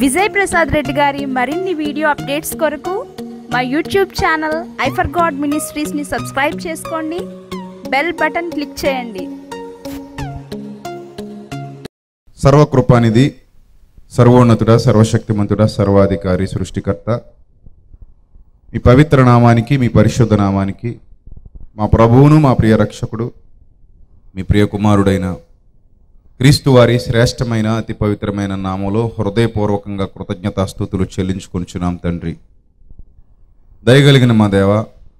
విజయ్ ప్రసాద్ రెడ్డి గారి మరిన్ని video updates కొరకు మా YouTube channel I for God మినిస్ట్రీస్ని సబ్స్క్రైబ్ చేసుకోండి, బెల్ బటన్ క్లిక్ చేయండి. సర్వకృపానిధి, సర్వోన్నతుడ, సర్వశక్తిమంతుడ, సర్వాధికారి, సృష్టికర్త, మీ పవిత్ర నామానికి, మీ పరిశుద్ధ నామానికి, మా ప్రభువును, మా ప్రియ రక్షకుడు, మీ ప్రియ కుమారుడైన క్రీస్తు వారి శ్రేష్టమైన అతి పవిత్రమైన నామంలో హృదయపూర్వకంగా కృతజ్ఞతాస్తుతులు చెల్లించుకొనిచున్నాం తండ్రి. దయగలిగిన మా దేవ,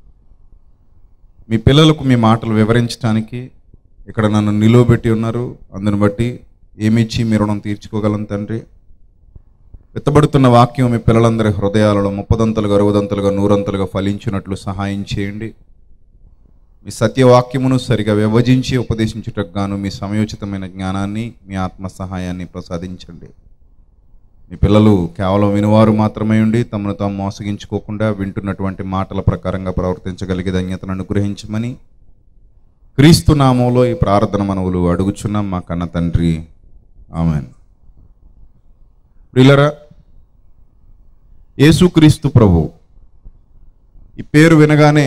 మీ పిల్లలకు మీ మాటలు వివరించడానికి ఇక్కడ నన్ను నిలువబెట్టి ఉన్నారు. అందుని బట్టి ఏమిచ్చి మీ రుణం తీర్చుకోగలను తండ్రి. విత్తబడుతున్న వాక్యం మీ పిల్లలందరి హృదయాలలో 30దంతలుగా 60దంతలుగా 100ంతలుగా ఫలించినట్లు సహాయం చేయండి. మీ సత్యవాక్యమును సరిగా విభజించి ఉపదేశించుటకు గాను మీ సమయోచితమైన జ్ఞానాన్ని, మీ ఆత్మ సహాయాన్ని ప్రసాదించండి. మీ పిల్లలు కేవలం వినువారు మాత్రమే ఉండి తమను తాము మోసగించుకోకుండా వింటున్నటువంటి మాటల ప్రకారంగా ప్రవర్తించగలిగే ధన్యతను అనుగ్రహించమని క్రీస్తు నామంలో ఈ ప్రార్థన మనవులు అడుగుచున్నాం మా కన్న తండ్రి, ఆమేన్. ప్రియులారా, యేసుక్రీస్తు ప్రభు ఈ పేరు వినగానే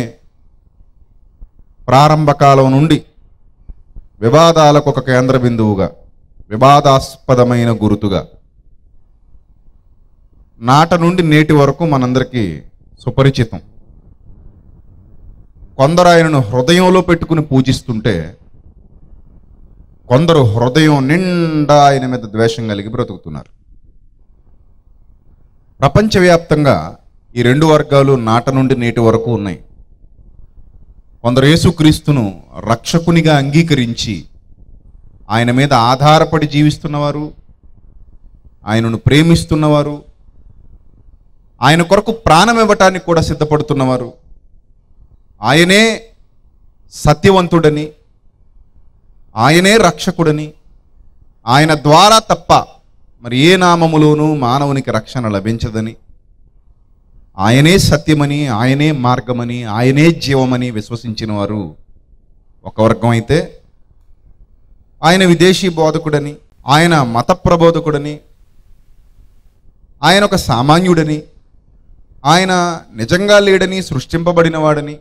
ప్రారంభకాలం నుండి వివాదాలకు ఒక కేంద్ర బిందువుగా, వివాదాస్పదమైన గుర్తుగా నాట నుండి నేటి వరకు మనందరికీ సుపరిచితం. కొందరు ఆయనను హృదయంలో పెట్టుకుని పూజిస్తుంటే, కొందరు హృదయం నిండా ఆయన మీద ద్వేషం కలిగి బ్రతుకుతున్నారు. ప్రపంచవ్యాప్తంగా ఈ రెండు వర్గాలు నాట నుండి నేటి వరకు ఉన్నాయి. కొందరు యేసుక్రీస్తును రక్షకునిగా అంగీకరించి ఆయన మీద ఆధారపడి జీవిస్తున్నవారు, ఆయనను ప్రేమిస్తున్నవారు, ఆయన కొరకు ప్రాణం ఇవ్వటానికి కూడా సిద్ధపడుతున్నవారు, ఆయనే సత్యవంతుడని, ఆయనే రక్షకుడని, ఆయన ద్వారా తప్ప మరి ఏ నామములోనూ మానవునికి రక్షణ లభించదని, ఆయనే సత్యమని, ఆయనే మార్గమని, ఆయనే జీవమని విశ్వసించిన వారు ఒక వర్గం అయితే, ఆయన విదేశీ బోధకుడని, ఆయన మత ప్రబోధకుడని, ఆయన ఒక సామాన్యుడని, ఆయన నిజంగా లేడని, సృష్టింపబడిన వాడని,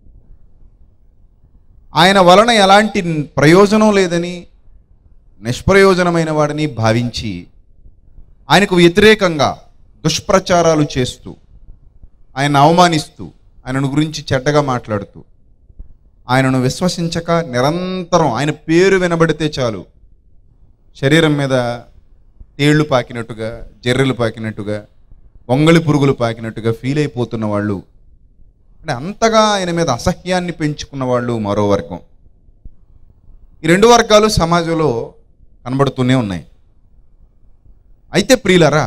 ఆయన వలన ఎలాంటి ప్రయోజనం లేదని, నిష్ప్రయోజనమైన వాడని భావించి ఆయనకు వ్యతిరేకంగా దుష్ప్రచారాలు చేస్తూ, ఆయన అవమానిస్తూ, ఆయనను గురించి చెడ్డగా మాట్లాడుతూ, ఆయనను విశ్వసించక నిరంతరం ఆయన పేరు వినబడితే చాలు శరీరం మీద తేళ్లు పాకినట్టుగా, జర్రెలు పాకినట్టుగా, గొంగళి పురుగులు పాకినట్టుగా ఫీల్ అయిపోతున్న వాళ్ళు, అంటే అంతగా ఆయన మీద అసహ్యాన్ని పెంచుకున్న వాళ్ళు మరో వర్గం. ఈ రెండు వర్గాలు సమాజంలో కనబడుతూనే ఉన్నాయి. అయితే ప్రియులారా,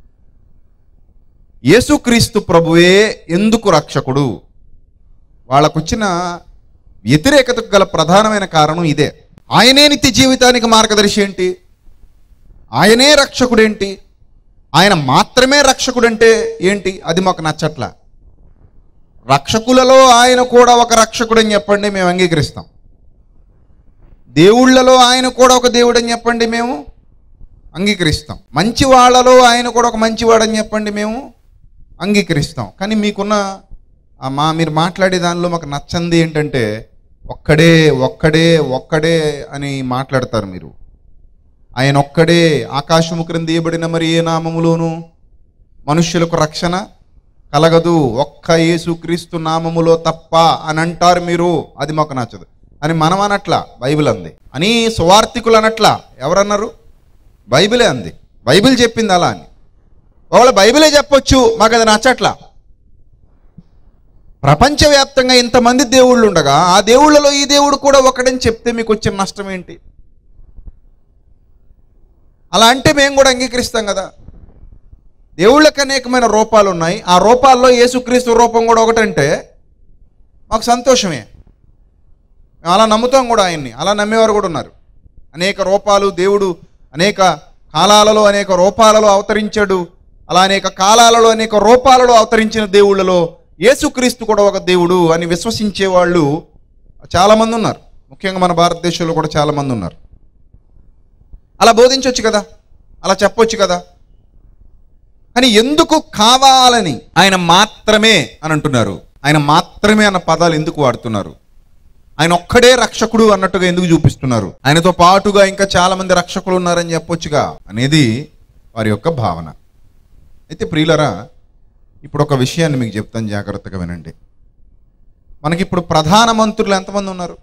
యేసుక్రీస్తు ప్రభువే ఎందుకు రక్షకుడు? వాళ్ళకొచ్చిన వ్యతిరేకతకు గల ప్రధానమైన కారణం ఇదే. ఆయనే నిత్య జీవితానికి మార్గదర్శి ఏంటి? ఆయనే రక్షకుడేంటి? ఆయన మాత్రమే రక్షకుడంటే ఏంటి? అది మాకు నచ్చట్లా. రక్షకులలో ఆయన కూడా ఒక రక్షకుడని చెప్పండి, మేము అంగీకరిస్తాం. దేవుళ్ళలో ఆయన కూడా ఒక దేవుడని చెప్పండి, మేము అంగీకరిస్తాం. మంచి వాళ్ళలో ఆయన కూడా ఒక మంచివాడని చెప్పండి, మేము అంగీకరిస్తాం. కానీ మీకున్న మీరు మాట్లాడే దానిలో మాకు నచ్చంది ఏంటంటే ఒక్కడే ఒక్కడే ఒక్కడే అని మాట్లాడతారు మీరు. ఆయన ఒక్కడే, ఆకాశము క్రింద తీయబడిన మరి ఏ నామములోనూ మనుష్యులకు రక్షణ కలగదు, ఒక్క యేసుక్రీస్తు నామములో తప్ప అని అంటారు మీరు. అది మాకు నచ్చదు అని మనం అనట్లా, బైబిల్ అంది అని. సువార్థికులు అనట్లా. ఎవరన్నారు? బైబిలే అంది. బైబిల్ చెప్పింది అలా అని. ఒకవేళ బైబిలే చెప్పొచ్చు, మాకు అది నచ్చట్లా. ప్రపంచవ్యాప్తంగా ఇంతమంది దేవుళ్ళు ఉండగా ఆ దేవుళ్ళలో ఈ దేవుడు కూడా ఒకడని చెప్తే మీకు వచ్చిన నష్టం ఏంటి? అలా అంటే మేము కూడా అంగీకరిస్తాం కదా. దేవుళ్ళకి అనేకమైన రూపాలు ఉన్నాయి, ఆ రూపాల్లో యేసుక్రీస్తు రూపం కూడా ఒకటంటే మాకు సంతోషమే. మేము అలా నమ్ముతాం కూడా ఆయన్ని. అలా నమ్మేవారు కూడా ఉన్నారు. అనేక రూపాలు, దేవుడు అనేక కాలాలలో అనేక రూపాలలో అవతరించాడు. అలా అనేక కాలాలలో అనేక రూపాలలో అవతరించిన దేవుళ్ళలో యేసుక్రీస్తు కూడా ఒక దేవుడు అని విశ్వసించే వాళ్ళు చాలామంది ఉన్నారు. ముఖ్యంగా మన భారతదేశంలో కూడా చాలామంది ఉన్నారు. అలా బోధించవచ్చు కదా, అలా చెప్పొచ్చు కదా. అని ఎందుకు కావాలని ఆయన మాత్రమే అని అంటున్నారు? ఆయన మాత్రమే అన్న పదాలు ఎందుకు వాడుతున్నారు? ఆయన ఒక్కడే రక్షకుడు అన్నట్టుగా ఎందుకు చూపిస్తున్నారు? ఆయనతో పాటుగా ఇంకా చాలా మంది రక్షకులు ఉన్నారని చెప్పొచ్చుగా అనేది వారి యొక్క భావన. అయితే ప్రియులరా, ఇప్పుడు ఒక విషయాన్ని మీకు చెప్తాను, జాగ్రత్తగా వినండి. మనకి ఇప్పుడు ప్రధానమంత్రులు ఎంతమంది ఉన్నారు?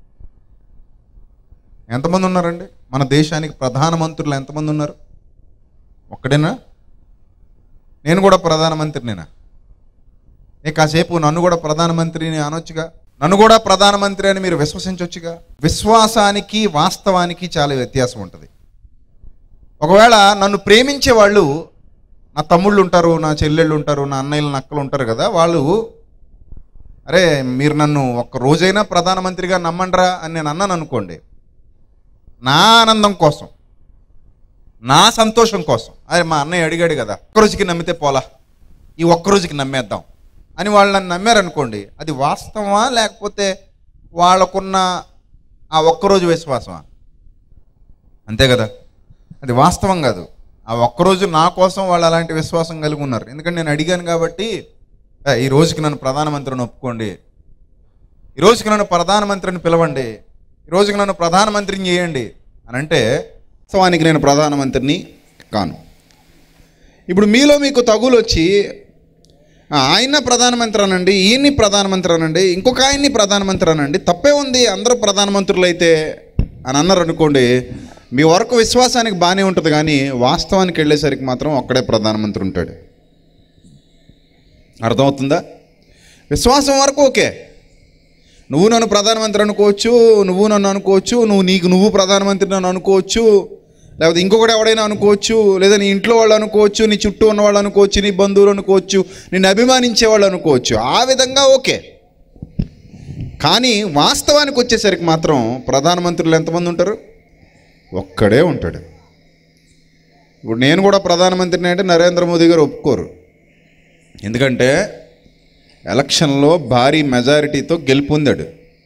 ఎంతమంది ఉన్నారండి? మన దేశానికి ప్రధానమంత్రులు ఎంతమంది ఉన్నారు? ఒక్కడేనా? నేను కూడా ప్రధానమంత్రినేనా? కాసేపు నన్ను కూడా ప్రధానమంత్రిని అనొచ్చుగా, నన్ను కూడా ప్రధానమంత్రి అని మీరు విశ్వసించవచ్చుగా. విశ్వాసానికి వాస్తవానికి చాలా వ్యత్యాసం ఉంటుంది. ఒకవేళ నన్ను ప్రేమించే వాళ్ళు, నా తమ్ముళ్ళు ఉంటారు, నా చెల్లెళ్ళు ఉంటారు, నా అన్నయ్యలు నక్కలు ఉంటారు కదా, వాళ్ళు అరే మీరు నన్ను ఒక్క రోజైనా ప్రధానమంత్రిగా నమ్మండ్రా అని నేను అన్నాను అనుకోండి, నా ఆనందం కోసం, నా సంతోషం కోసం, అరే మా అన్నయ్య అడిగాడు కదా, ఒక్కరోజుకి నమ్మితే పోలా, ఈ ఒక్కరోజుకి నమ్మేద్దాం అని వాళ్ళు నన్ను నమ్మారనుకోండి, అది వాస్తవమా లేకపోతే వాళ్ళకున్న ఆ ఒక్కరోజు విశ్వాసమా? అంతే కదా, అది వాస్తవం కాదు. ఆ ఒక్కరోజు నా కోసం వాళ్ళు అలాంటి విశ్వాసం కలిగి ఉన్నారు. ఎందుకంటే నేను అడిగాను కాబట్టి, ఈ రోజుకి నన్ను ప్రధానమంత్రిని ఒప్పుకోండి, ఈ రోజుకి నన్ను ప్రధానమంత్రిని పిలవండి, ఈ రోజుకి నన్ను ప్రధానమంత్రిని చేయండి అని అంటే వాస్తవానికి నేను ప్రధానమంత్రిని కాను. ఇప్పుడు మీలో మీకు తగులు వచ్చి ఆయన ప్రధానమంత్రి అనండి, ఈయన్ని ప్రధానమంత్రి అనండి, ఇంకొక ఆయన్ని ప్రధానమంత్రి అనండి, తప్పే ఉంది అందరూ ప్రధానమంత్రులు అయితే అని అన్నారు అనుకోండి, మీ వరకు విశ్వాసానికి బాగానే ఉంటుంది, కానీ వాస్తవానికి వెళ్ళేసరికి మాత్రం ఒక్కడే ప్రధానమంత్రి ఉంటాడు. అర్థమవుతుందా? విశ్వాసం వరకు ఓకే, నువ్వు నన్ను ప్రధానమంత్రి అనుకోవచ్చు, నువ్వు నన్ను అనుకోవచ్చు, నువ్వు ప్రధానమంత్రి నన్ను అనుకోవచ్చు, లేకపోతే ఇంకొకటి ఎవడైనా అనుకోవచ్చు, లేదా నీ ఇంట్లో వాళ్ళు అనుకోవచ్చు, నీ చుట్టూ ఉన్న వాళ్ళు అనుకోవచ్చు, నీ బంధువులు అనుకోవచ్చు, నిన్ను అభిమానించే వాళ్ళు అనుకోవచ్చు, ఆ విధంగా ఓకే. కానీ వాస్తవానికి వచ్చేసరికి మాత్రం ప్రధానమంత్రులు ఎంతమంది ఉంటారు? ఒక్కడే ఉంటాడు. ఇప్పుడు నేను కూడా ప్రధానమంత్రిని అంటే నరేంద్ర మోదీ గారు ఒప్పుకోరు. ఎందుకంటే ఎలక్షన్లో భారీ మెజారిటీతో గెలుపొందాడు.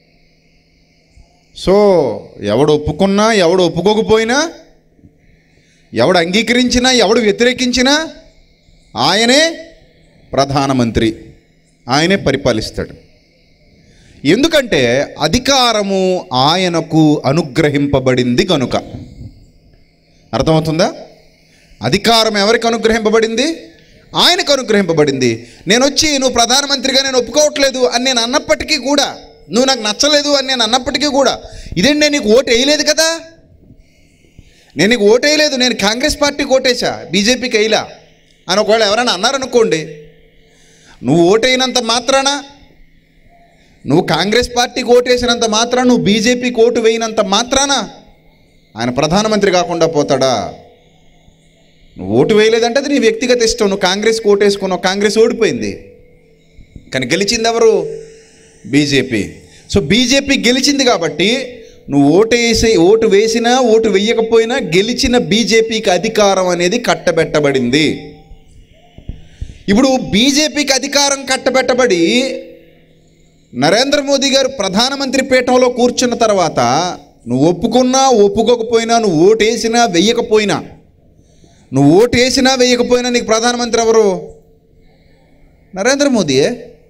సో ఎవడు ఒప్పుకున్నా, ఎవడు ఒప్పుకోకపోయినా, ఎవడు అంగీకరించినా, ఎవడు వ్యతిరేకించినా ఆయనే ప్రధానమంత్రి, ఆయనే పరిపాలిస్తాడు. ఎందుకంటే అధికారము ఆయనకు అనుగ్రహింపబడింది కనుక. అర్థమవుతుందా? అధికారం ఎవరికి అనుగ్రహింపబడింది? ఆయనకు అనుగ్రహింపబడింది. నేను వచ్చి నువ్వు ప్రధానమంత్రిగా నేను ఒప్పుకోవట్లేదు అని నేను అన్నప్పటికీ కూడా, నువ్వు నాకు నచ్చలేదు అని నేను అన్నప్పటికీ కూడా, ఇదేంటి నేను నీకు ఓటు వేయలేదు కదా, నేను నీకు ఓటు వేయలేదు, నేను కాంగ్రెస్ పార్టీకి ఓటేసా, బీజేపీకి వేయలా అని ఒకవేళ ఎవరైనా అన్నారనుకోండి, నువ్వు ఓటైనంత మాత్రాన, నువ్వు కాంగ్రెస్ పార్టీకి ఓటేసినంత మాత్రాన, నువ్వు బీజేపీకి ఓటు వేయినంత మాత్రాన ఆయన ప్రధానమంత్రి కాకుండా పోతాడా? నువ్వు ఓటు వేయలేదంటే అది నీ వ్యక్తిగత ఇష్టం. నువ్వు కాంగ్రెస్కి ఓటేసుకున్నావు, కాంగ్రెస్ ఓడిపోయింది, కానీ గెలిచింది ఎవరు? బీజేపీ. సో బీజేపీ గెలిచింది కాబట్టి నువ్వు ఓటు వేసినా ఓటు వేయకపోయినా గెలిచిన బీజేపీకి అధికారం అనేది కట్టబెట్టబడింది. ఇప్పుడు బీజేపీకి అధికారం కట్టబెట్టబడి నరేంద్ర మోదీ గారు ప్రధానమంత్రి పీఠంలో కూర్చున్న తర్వాత నువ్వు ఒప్పుకున్నా ఒప్పుకోకపోయినా, నువ్వు ఓటేసినా వెయ్యకపోయినా, నీకు ప్రధానమంత్రి ఎవరు? నరేంద్ర మోదీయే.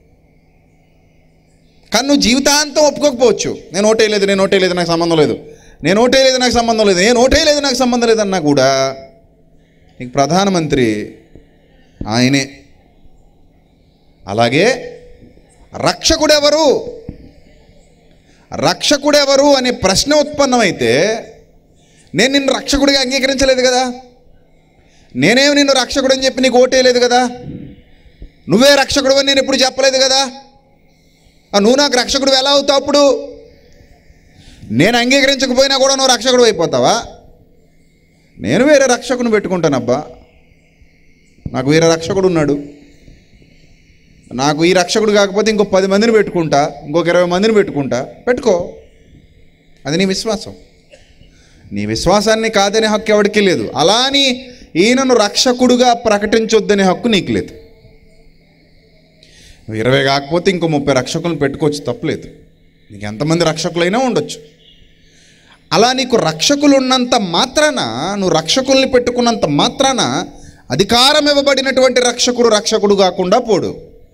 కానీ నువ్వు జీవితాంతం ఒప్పుకోకపోవచ్చు, నేను ఓటేయలేదు నాకు సంబంధం లేదు, నేను ఓటేయలేదు నాకు సంబంధం లేదన్నా కూడా నీకు ప్రధానమంత్రి ఆయనే. అలాగే రక్షకుడెవరు అనే ప్రశ్న ఉత్పన్నమైతే, నేను నిన్ను రక్షకుడిగా అంగీకరించలేదు కదా, నేనేమి నిన్ను రక్షకుడు అని చెప్పి నీకు ఓటేయలేదు కదా, నువ్వే రక్షకుడు అని నేను ఎప్పుడు చెప్పలేదు కదా, నువ్వు నాకు రక్షకుడు ఎలా అవుతావు? అప్పుడు నేను అంగీకరించకపోయినా కూడా నువ్వు రక్షకుడు అయిపోతావా? నేను వేరే రక్షకుని పెట్టుకుంటానబ్బా, నాకు వేరే రక్షకుడు ఉన్నాడు, నాకు ఈ రక్షకుడు కాకపోతే ఇంకో 10 మందిని పెట్టుకుంటా, ఇంకొక 20 మందిని పెట్టుకో. అది నీ విశ్వాసం. నీ విశ్వాసాన్ని కాదనే హక్కు ఎవరికి లేదు. అలా అని ఈయనను రక్షకుడుగా ప్రకటించొద్దనే హక్కు నీకు లేదు. 20 కాకపోతే ఇంకో 30 రక్షకులను పెట్టుకోవచ్చు, తప్పలేదు. నీకు ఎంతమంది రక్షకులైనా ఉండొచ్చు. అలా నీకు రక్షకులు ఉన్నంత మాత్రాన, నువ్వు రక్షకుల్ని పెట్టుకున్నంత మాత్రాన అధికారం ఇవ్వబడినటువంటి రక్షకుడు కాకుండా పోడు.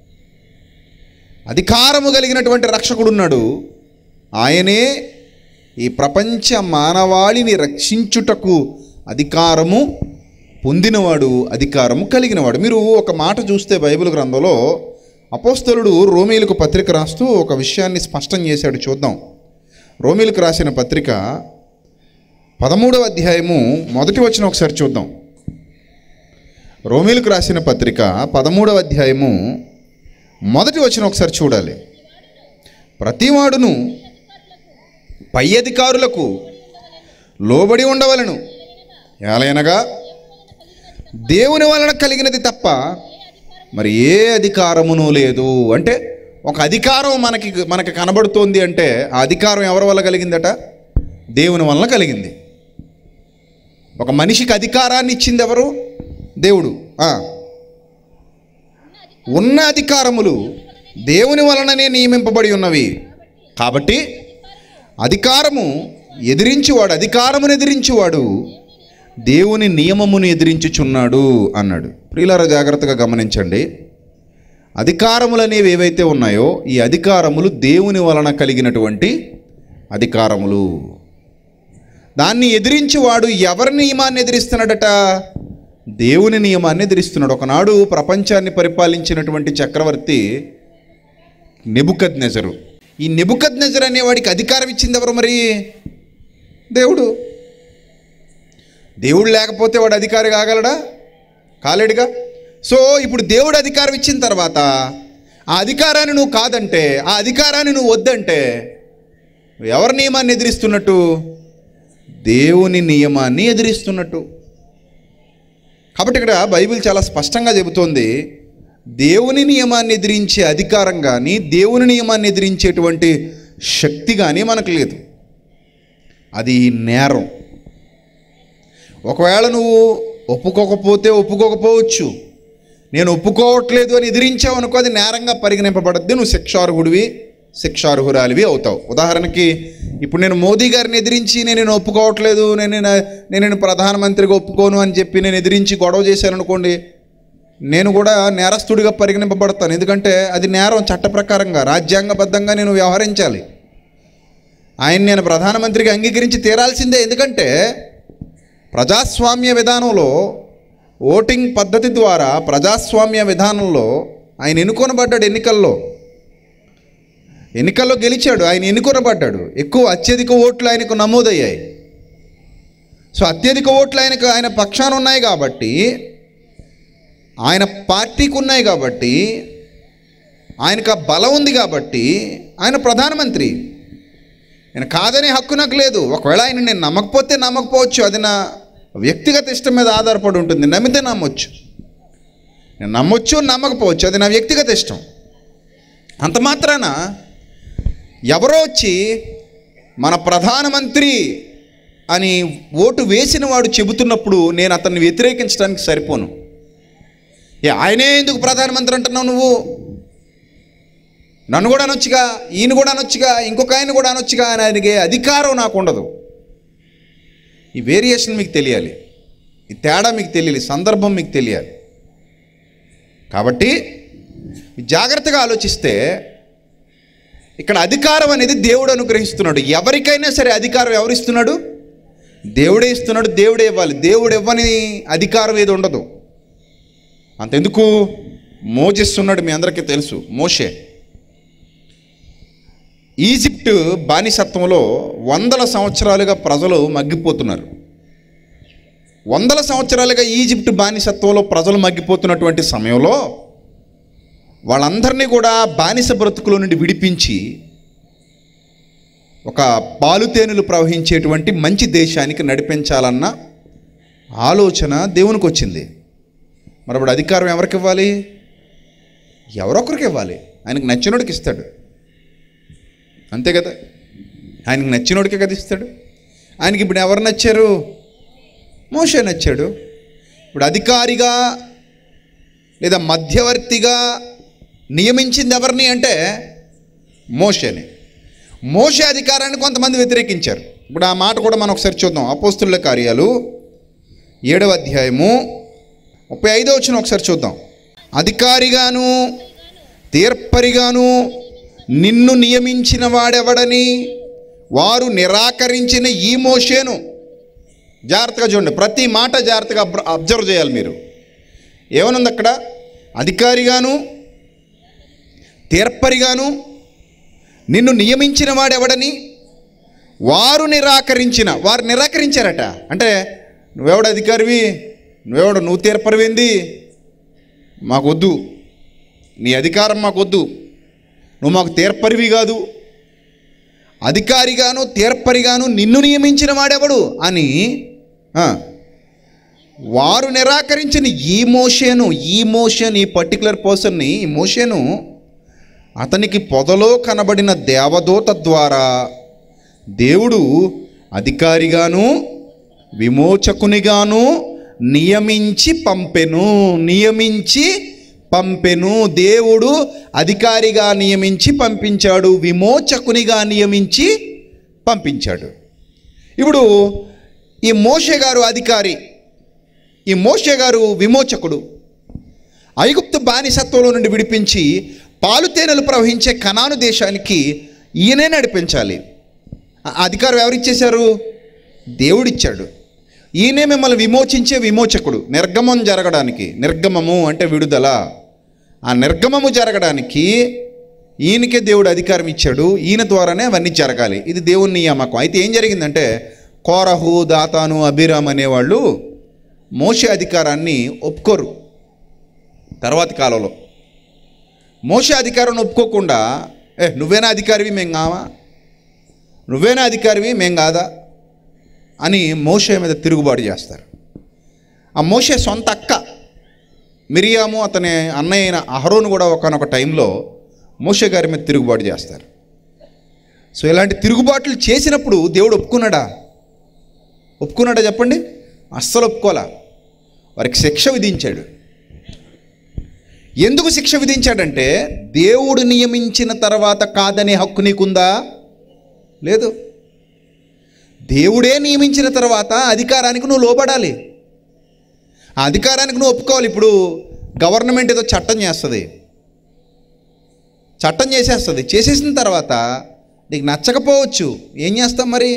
అధికారము కలిగినటువంటి రక్షకుడు ఉన్నాడు. ఆయనే ఈ ప్రపంచ మానవాళిని రక్షించుటకు అధికారము పొందినవాడు, అధికారము కలిగినవాడు. మీరు ఒక మాట చూస్తే బైబిల్ గ్రంథంలో అపోస్తలుడు రోమీయులకు పత్రిక రాస్తూ ఒక విషయాన్ని స్పష్టం చేశాడు. చూద్దాం. రోమీయులకు రాసిన పత్రిక 13వ అధ్యాయము 1వ వచనం ఒకసారి చూద్దాం. రోమీయులకు రాసిన పత్రిక 13వ అధ్యాయము 1వ వచనం ఒకసారి చూడాలి. ప్రతివాడును పై అధికారులకు లోబడి ఉండవలను, ఏలయనగా దేవుని వలన కలిగినది తప్ప మరి ఏ అధికారమును లేదు. అంటే ఒక అధికారం మనకి కనబడుతోంది అంటే ఆ అధికారం ఎవరి వల్ల కలిగిందట? దేవుని వలన కలిగింది. ఒక మనిషికి అధికారాన్ని ఇచ్చింది ఎవరు? దేవుడు. ఉన్న అధికారములు దేవుని వలననే నియమింపబడి ఉన్నవి. కాబట్టి అధికారమును ఎదిరించువాడు దేవుని నియమమును ఎదిరించుచున్నాడు అన్నాడు. ప్రియులారా, జాగ్రత్తగా గమనించండి. అధికారములు అనేవి ఏవైతే ఉన్నాయో ఈ అధికారములు దేవుని వలన కలిగినటువంటి అధికారములు. దాన్ని ఎదిరించువాడు ఎవరి నియమాన్ని ఎదిరిస్తున్నాడట? దేవుని నియమాన్ని ఎదిరిస్తున్నాడు. ఒకనాడు ప్రపంచాన్ని పరిపాలించినటువంటి చక్రవర్తి నెబుకద్నెజరు. ఈ నెబుకద్నెజరు అనేవాడికి అధికారం ఇచ్చింది ఎవరు? మరి దేవుడు. దేవుడు లేకపోతే వాడు అధికారి కాగలడా? కాలేడుగా. సో ఇప్పుడు దేవుడు అధికారం ఇచ్చిన తర్వాత ఆ అధికారాన్ని నువ్వు కాదంటే, ఆ అధికారాన్ని నువ్వు వద్దంటే ఎవరి నియమాన్ని ఎదిరిస్తున్నట్టు? దేవుని నియమాన్ని ఎదిరిస్తున్నట్టు. కాబట్టి ఇక్కడ బైబిల్ చాలా స్పష్టంగా చెబుతోంది, దేవుని నియమాన్ని ఎదిరించే అధికారం కానీ దేవుని నియమాన్ని ఎదిరించేటువంటి శక్తి కానీ మనకు లేదు. అది నేరం. ఒకవేళ నువ్వు ఒప్పుకోకపోవచ్చు, నేను ఒప్పుకోవట్లేదు అని ఎదిరించావు అనుకో, అది నేరంగా పరిగణింపబడద్ది. నువ్వు శిక్షార్హురాలివి అవుతావు. ఉదాహరణకి ఇప్పుడు నేను మోదీ గారిని ఎదిరించి నేను ఒప్పుకోవట్లేదు, నేను ప్రధానమంత్రిగా ఒప్పుకోను అని చెప్పి నేను ఎదిరించి గొడవ చేశాను అనుకోండి, నేను కూడా నేరస్తుడిగా పరిగణింపబడతాను. ఎందుకంటే అది నేరం. చట్ట ప్రకారంగా రాజ్యాంగబద్ధంగా నేను వ్యవహరించాలి. నేను ప్రధానమంత్రిగా అంగీకరించి తీరాల్సిందే. ఎందుకంటే ప్రజాస్వామ్య విధానంలో, ఓటింగ్ పద్ధతి ద్వారా ప్రజాస్వామ్య విధానంలో ఆయన ఎన్నుకొనబడ్డాడు. ఎన్నికల్లో గెలిచాడు, ఆయన ఎన్నుకొనబడ్డాడు. అత్యధిక ఓట్లు ఆయనకు నమోదయ్యాయి. సో అత్యధిక ఓట్లు ఆయన పక్షాన ఉన్నాయి కాబట్టి, ఆయన పార్టీకి ఉన్నాయి కాబట్టి, ఆయనకు ఆ బలం ఉంది కాబట్టి ఆయన ప్రధానమంత్రి. నేను కాదనే హక్కు నాకు లేదు. ఒకవేళ ఆయన నేను నమ్మకపోవచ్చు. అది నా వ్యక్తిగత ఇష్టం మీద ఆధారపడి ఉంటుంది. నమ్మితే నమ్మొచ్చు, నేను నమ్మకపోవచ్చు. అది నా వ్యక్తిగత ఇష్టం. అంత మాత్రాన ఎవరో వచ్చి మన ప్రధానమంత్రి అని ఓటు వేసిన వాడు చెబుతున్నప్పుడు నేను అతన్ని వ్యతిరేకించడానికి సరిపోను. ఆయనే ఎందుకు ప్రధానమంత్రి అంటున్నావు? నువ్వు నన్ను కూడా అనొచ్చుగా, ఈయన కూడా అనొచ్చుగా, ఇంకొక ఆయన కూడా అనొచ్చుగా అని ఆయనకి అధికారం నాకు ఉండదు. ఈ వేరియేషన్ మీకు తెలియాలి, ఈ తేడా మీకు తెలియాలి, సందర్భం మీకు తెలియాలి. కాబట్టి జాగ్రత్తగా ఆలోచిస్తే ఇక్కడ అధికారం అనేది దేవుడు అనుగ్రహిస్తున్నాడు. ఎవరికైనా సరే అధికారం ఎవరు ఇస్తున్నాడు? దేవుడే ఇస్తున్నాడు. దేవుడే ఇవ్వాలి. దేవుడు ఇవ్వని అధికారం ఏది ఉండదు. అంతెందుకు, మోజెస్ ఉన్నాడు, మీ అందరికీ తెలుసు. మోషే ఈజిప్ట్ బానిసత్వంలో 100 సంవత్సరాలుగా ప్రజలు మగ్గిపోతున్నారు. 100 సంవత్సరాలుగా ఈజిప్ట్ బానిసత్వంలో ప్రజలు మగ్గిపోతున్నటువంటి సమయంలో వాళ్ళందరినీ కూడా బానిస బ్రతుకుల నుండి విడిపించి ఒక పాలుతేనెలు ప్రవహించేటువంటి మంచి దేశానికి నడిపించాలన్న ఆలోచన దేవునికి వచ్చింది. మరి అప్పుడు అధికారం ఎవరికి ఇవ్వాలి? ఎవరొకరికి ఇవ్వాలి. ఆయనకు నచ్చినోడికి ఇస్తాడు, అంతే కదా. ఆయనకు నచ్చినోడికే కదా ఇస్తాడు. ఆయనకి ఇప్పుడు ఎవరు నచ్చారు? మోషే నచ్చాడు. ఇప్పుడు అధికారిగా లేదా మధ్యవర్తిగా నియమించింది ఎవరిని అంటే మోషేని. మోషే అధికారాన్ని కొంతమంది వ్యతిరేకించారు. ఇప్పుడు ఆ మాట కూడా మనం ఒకసారి చూద్దాం. అపోస్తుల కార్యాలు 7వ అధ్యాయము 35వ వచనం ఒకసారి చూద్దాం. అధికారిగాను తీర్పరిగాను నిన్ను నియమించిన వాడెవడని వారు నిరాకరించిన ఈ మోషేను. జాగ్రత్తగా చూడండి, ప్రతి మాట జాగ్రత్తగా అబ్జర్వ్ చేయాలి మీరు. ఏమనుంది అక్కడ? అధికారిగాను తీర్పరిగాను నిన్ను నియమించిన వాడెవడని వారు నిరాకరించారట. అంటే నువ్వెవడు అధికారివి, నువ్వు తీర్పరివేంది, మాకొద్దు, నీ అధికారం మాకొద్దు, నువ్వు మాకు తీర్పరివి కాదు, అధికారిగాను తీర్పరిగాను నిన్ను నియమించిన వాడెవడు అని వారు నిరాకరించిన ఈ మోషేను ఈ పర్టికులర్ పర్సన్ని, ఈ మోషేను అతనికి పొదలో కనబడిన దేవదూత ద్వారా దేవుడు అధికారిగాను విమోచకునిగాను నియమించి పంపెను. దేవుడు అధికారిగా నియమించి పంపించాడు, విమోచకునిగా నియమించి పంపించాడు. ఇప్పుడు ఈ మోషే గారు అధికారి, ఈ మోషే గారు విమోచకుడు. ఐగుప్తు బానిసత్వంలో నుండి విడిపించి పాలుతేనెలు ప్రవహించే కనాను దేశానికి ఈయనే నడిపించాలి. అధికారం ఎవరిచ్చేశారు? దేవుడిచ్చాడు. ఈయనే మిమ్మల్ని విమోచించే విమోచకుడు. నిర్గమం జరగడానికి, నిర్గమము అంటే విడుదల, ఆ నిర్గమము జరగడానికి ఈయనకే దేవుడు అధికారం ఇచ్చాడు. ఈయన ద్వారానే అవన్నీ జరగాలి. ఇది దేవుని నియామకం. అయితే ఏం జరిగిందంటే కోరహు, దాతాను, అబీరామ్ అనేవాళ్ళు మోషే అధికారాన్ని ఒప్పుకోరు. తర్వాతి కాలంలో మోషే అధికారాన్ని ఒప్పుకోకుండా నువ్వేనా అధికారివి మేము కావా, నువ్వేనా అధికారివి మేము కాదా అని మోషే మీద తిరుగుబాటు చేస్తారు. ఆ మోషే సొంత అక్క మిరియాము, అతని అన్నయ్య అయిన అహరోను కూడా ఒకానొక టైంలో మోషే గారి మీద తిరుగుబాటు చేస్తారు. సో ఇలాంటి తిరుగుబాట్లు చేసినప్పుడు దేవుడు ఒప్పుకున్నాడా చెప్పండి? అస్సలు ఒప్పుకోలా. వారికి శిక్ష విధించాడు. ఎందుకు శిక్ష విధించాడంటే దేవుడు నియమించిన తర్వాత కాదనే హక్కు నీకుందా? లేదు. దేవుడే నియమించిన తర్వాత అధికారానికి నువ్వు లోబడాలి, ఆ అధికారానికి నువ్వు ఒప్పుకోవాలి. ఇప్పుడు గవర్నమెంట్ ఏదో చట్టం చేసేస్తుంది, చేసేసిన తర్వాత నీకు నచ్చకపోవచ్చు, ఏం చేస్తాం మరి?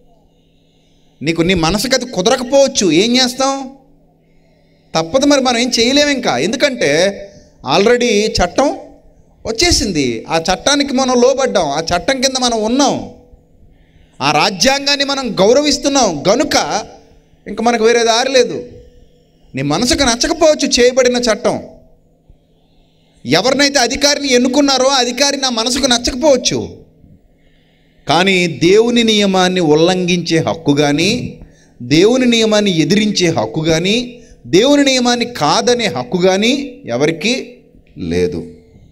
నీ మనసుకి అది కుదరకపోవచ్చు, ఏం చేస్తాం? తప్పదు మరి, మనం ఏం చేయలేము ఇంకా. ఎందుకంటే ఆల్రెడీ చట్టం వచ్చేసింది, ఆ చట్టానికి మనం లోబడ్డాం, ఆ చట్టం కింద మనం ఉన్నాం, ఆ రాజ్యాంగాన్ని మనం గౌరవిస్తున్నాం గనుక ఇంకా మనకు వేరే దారి లేదు. నీ మనసుకు నచ్చకపోవచ్చు చేయబడిన చట్టం. ఎవరినైతే అధికారిని ఎన్నుకున్నారో ఆ అధికారి నా మనసుకు నచ్చకపోవచ్చు, కానీ దేవుని నియమాన్ని ఉల్లంఘించే హక్కు కానీ, దేవుని నియమాన్ని ఎదిరించే హక్కు కానీ, దేవుని నియమాన్ని కాదనే హక్కు కానీ ఎవరికీ లేదు.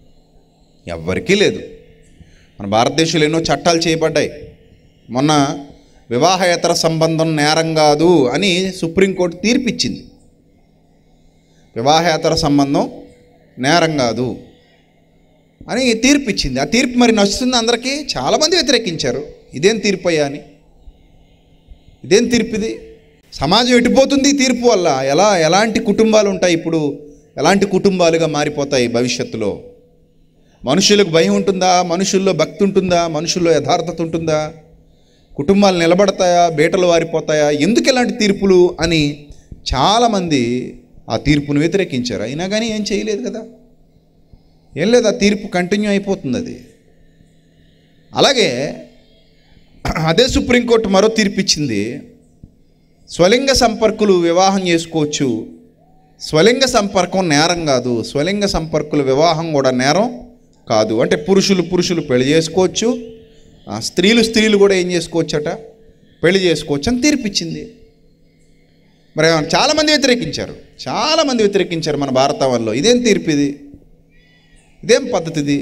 మన భారతదేశంలో ఎన్నో చట్టాలు చేయబడ్డాయి. మొన్న వివాహేతర సంబంధం నేరం కాదు అని సుప్రీంకోర్టు తీర్పిచ్చింది. వివాహేతర సంబంధం నేరం కాదు అని తీర్పిచ్చింది. ఆ తీర్పు మరి నచ్చుతుంది అందరికీ. చాలామంది వ్యతిరేకించారు. ఇదేం తీర్పు అయ్యా అని. ఇదేం తీర్పు ఇది? సమాజం ఎటుపోతుంది ఈ తీర్పు వల్ల? ఎలాంటి కుటుంబాలు ఉంటాయి ఇప్పుడు? ఎలాంటి కుటుంబాలుగా మారిపోతాయి భవిష్యత్తులో? మనుషులకు భయం ఉంటుందా? మనుషుల్లో భక్తి ఉంటుందా? మనుషుల్లో యథార్థత ఉంటుందా? కుటుంబాలు నిలబడతాయా? బీటలు వారిపోతాయా? ఎందుకు ఇలాంటి తీర్పులు అని చాలామంది ఆ తీర్పును వ్యతిరేకించారు. అయినా కానీ ఏం చేయలేదు కదా, ఏం లేదు, ఆ తీర్పు కంటిన్యూ అయిపోతుంది అది. అలాగే అదే సుప్రీంకోర్టు మరో తీర్పు ఇచ్చింది. స్వలింగ సంపర్కులు వివాహం చేసుకోవచ్చు, స్వలింగ సంపర్కం నేరం కాదు, స్వలింగ సంపర్కుల వివాహం కూడా నేరం కాదు. అంటే పురుషులు పెళ్లి చేసుకోవచ్చు, స్త్రీలు కూడా ఏం చేసుకోవచ్చట, పెళ్లి చేసుకోవచ్చు అని తీర్పిచ్చింది. మరి చాలామంది వ్యతిరేకించారు మన భారతంలో. ఇదేం తీర్పు ఇది? ఇదేం పద్ధతి ఇది?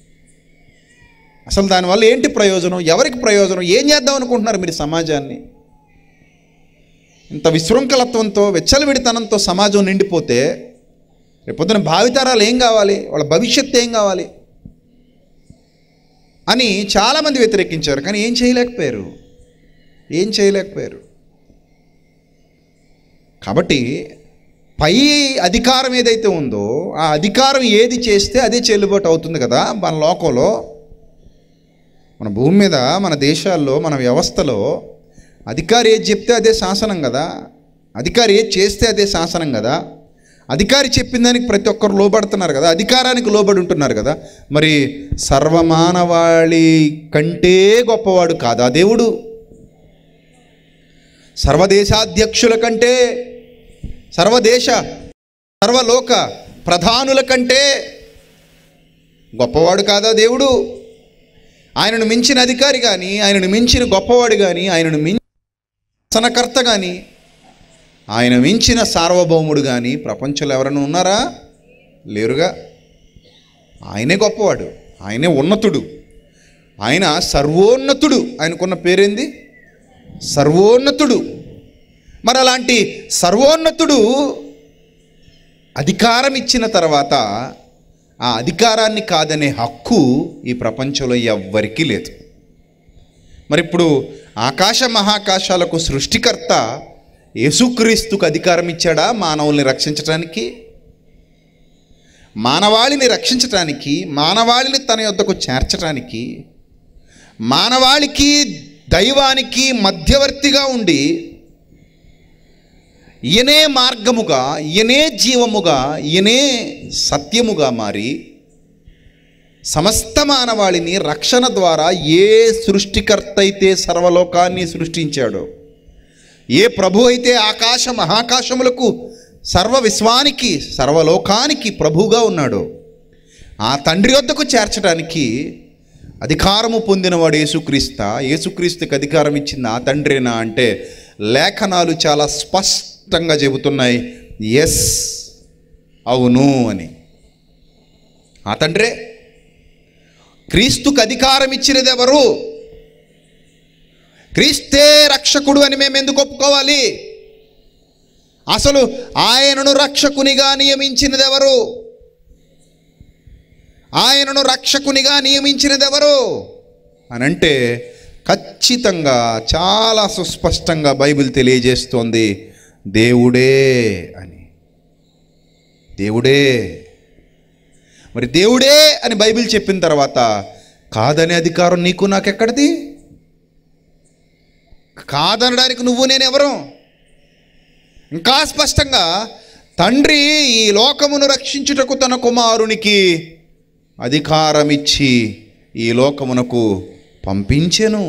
అసలు దానివల్ల ఏంటి ప్రయోజనం? ఎవరికి ప్రయోజనం? ఏం చేద్దాం అనుకుంటున్నారు మీరు సమాజాన్ని? ఇంత విశృంఖలత్వంతో, విచ్చలవిడితనంతో సమాజం నిండిపోతే రేపొద్దున భావితరాలు ఏం కావాలి, వాళ్ళ భవిష్యత్తు ఏం కావాలి అని చాలామంది వ్యతిరేకించారు. కానీ ఏం చేయలేకపోయారు. కాబట్టి పై అధికారం ఏదైతే ఉందో ఆ అధికారం ఏది చేస్తే అదే చెల్లుబాటు అవుతుంది కదా మన లోకంలో, మన భూమి మీద, మన దేశాల్లో, మన వ్యవస్థలో అధికారి ఏది చెప్తే అదే శాసనం కదా, అధికారి ఏది చేస్తే అదే శాసనం కదా, అధికారి చెప్పిన దానికి ప్రతి ఒక్కరు లోబడుతున్నారు కదా, అధికారానికి లోబడి ఉంటున్నారు కదా. మరి సర్వమానవాళి కంటే గొప్పవాడు కాదా దేవుడు? సర్వదేశాధ్యక్షుల కంటే, సర్వలోక ప్రధానుల కంటే గొప్పవాడు కాదా దేవుడు? ఆయనను మించిన అధికారి కానీ, ఆయనను మించిన గొప్పవాడు కానీ, ఆయనను మించిన శాసనకర్త కానీ, ఆయన మించిన సార్వభౌముడు కానీ ప్రపంచంలో ఎవరైనా ఉన్నారా? లేరుగా. ఆయనే గొప్పవాడు, ఆయనే ఉన్నతుడు, ఆయన సర్వోన్నతుడు. ఆయనకున్న పేరేంది? సర్వోన్నతుడు. మరి అలాంటి సర్వోన్నతుడు అధికారం ఇచ్చిన తర్వాత ఆ అధికారాన్ని కాదనే హక్కు ఈ ప్రపంచంలో ఎవ్వరికీ లేదు. మరి ఇప్పుడు ఆకాశ మహాకాశాలకు సృష్టికర్త యేసుక్రీస్తుకు అధికారం ఇచ్చాడా మానవుల్ని రక్షించటానికి? మానవాళిని రక్షించటానికి, మానవాళిని తన యొద్దకు చేర్చటానికి, మానవాళికి దైవానికి మధ్యవర్తిగా ఉండి ఈయనే మార్గముగా, ఈయనే జీవముగా, ఈయనే సత్యముగా మారి సమస్త మానవాళిని రక్షణ ద్వారా ఏ సృష్టికర్త అయితే సర్వలోకాన్ని సృష్టించాడో, ఏ ప్రభు అయితే ఆకాశ మహాకాశములకు సర్వ విశ్వానికి సర్వలోకానికి ప్రభువుగా ఉన్నాడో ఆ తండ్రి వద్దకు చేర్చడానికి అధికారము పొందినవాడు యేసుక్రీస్తుకి అధికారం ఇచ్చింది ఆ తండ్రేనా అంటే లేఖనాలు చాలా స్పష్టంగా చెబుతున్నాయి, ఎస్, అవును అని. ఆ తండ్రే. క్రీస్తుకు అధికారం ఇచ్చినది ఎవరు? క్రీస్తే రక్షకుడు అని మేము ఎందుకు ఒప్పుకోవాలి? అసలు ఆయనను రక్షకునిగా నియమించినది ఎవరు? ఆయనను రక్షకునిగా నియమించినది ఎవరు అని అంటే ఖచ్చితంగా చాలా సుస్పష్టంగా బైబిల్ తెలియజేస్తోంది, దేవుడే అని. దేవుడే. మరి దేవుడే అని బైబిల్ చెప్పిన తర్వాత కాదనే అధికారం నీకు నాకెక్కడిది? కాదనడానికి నువ్వు నేనెవరు? ఇంకా స్పష్టంగా తండ్రి ఈ లోకమును రక్షించుటకు తన కుమారునికి అధికారం ఇచ్చి ఈ లోకమునకు పంపించెను.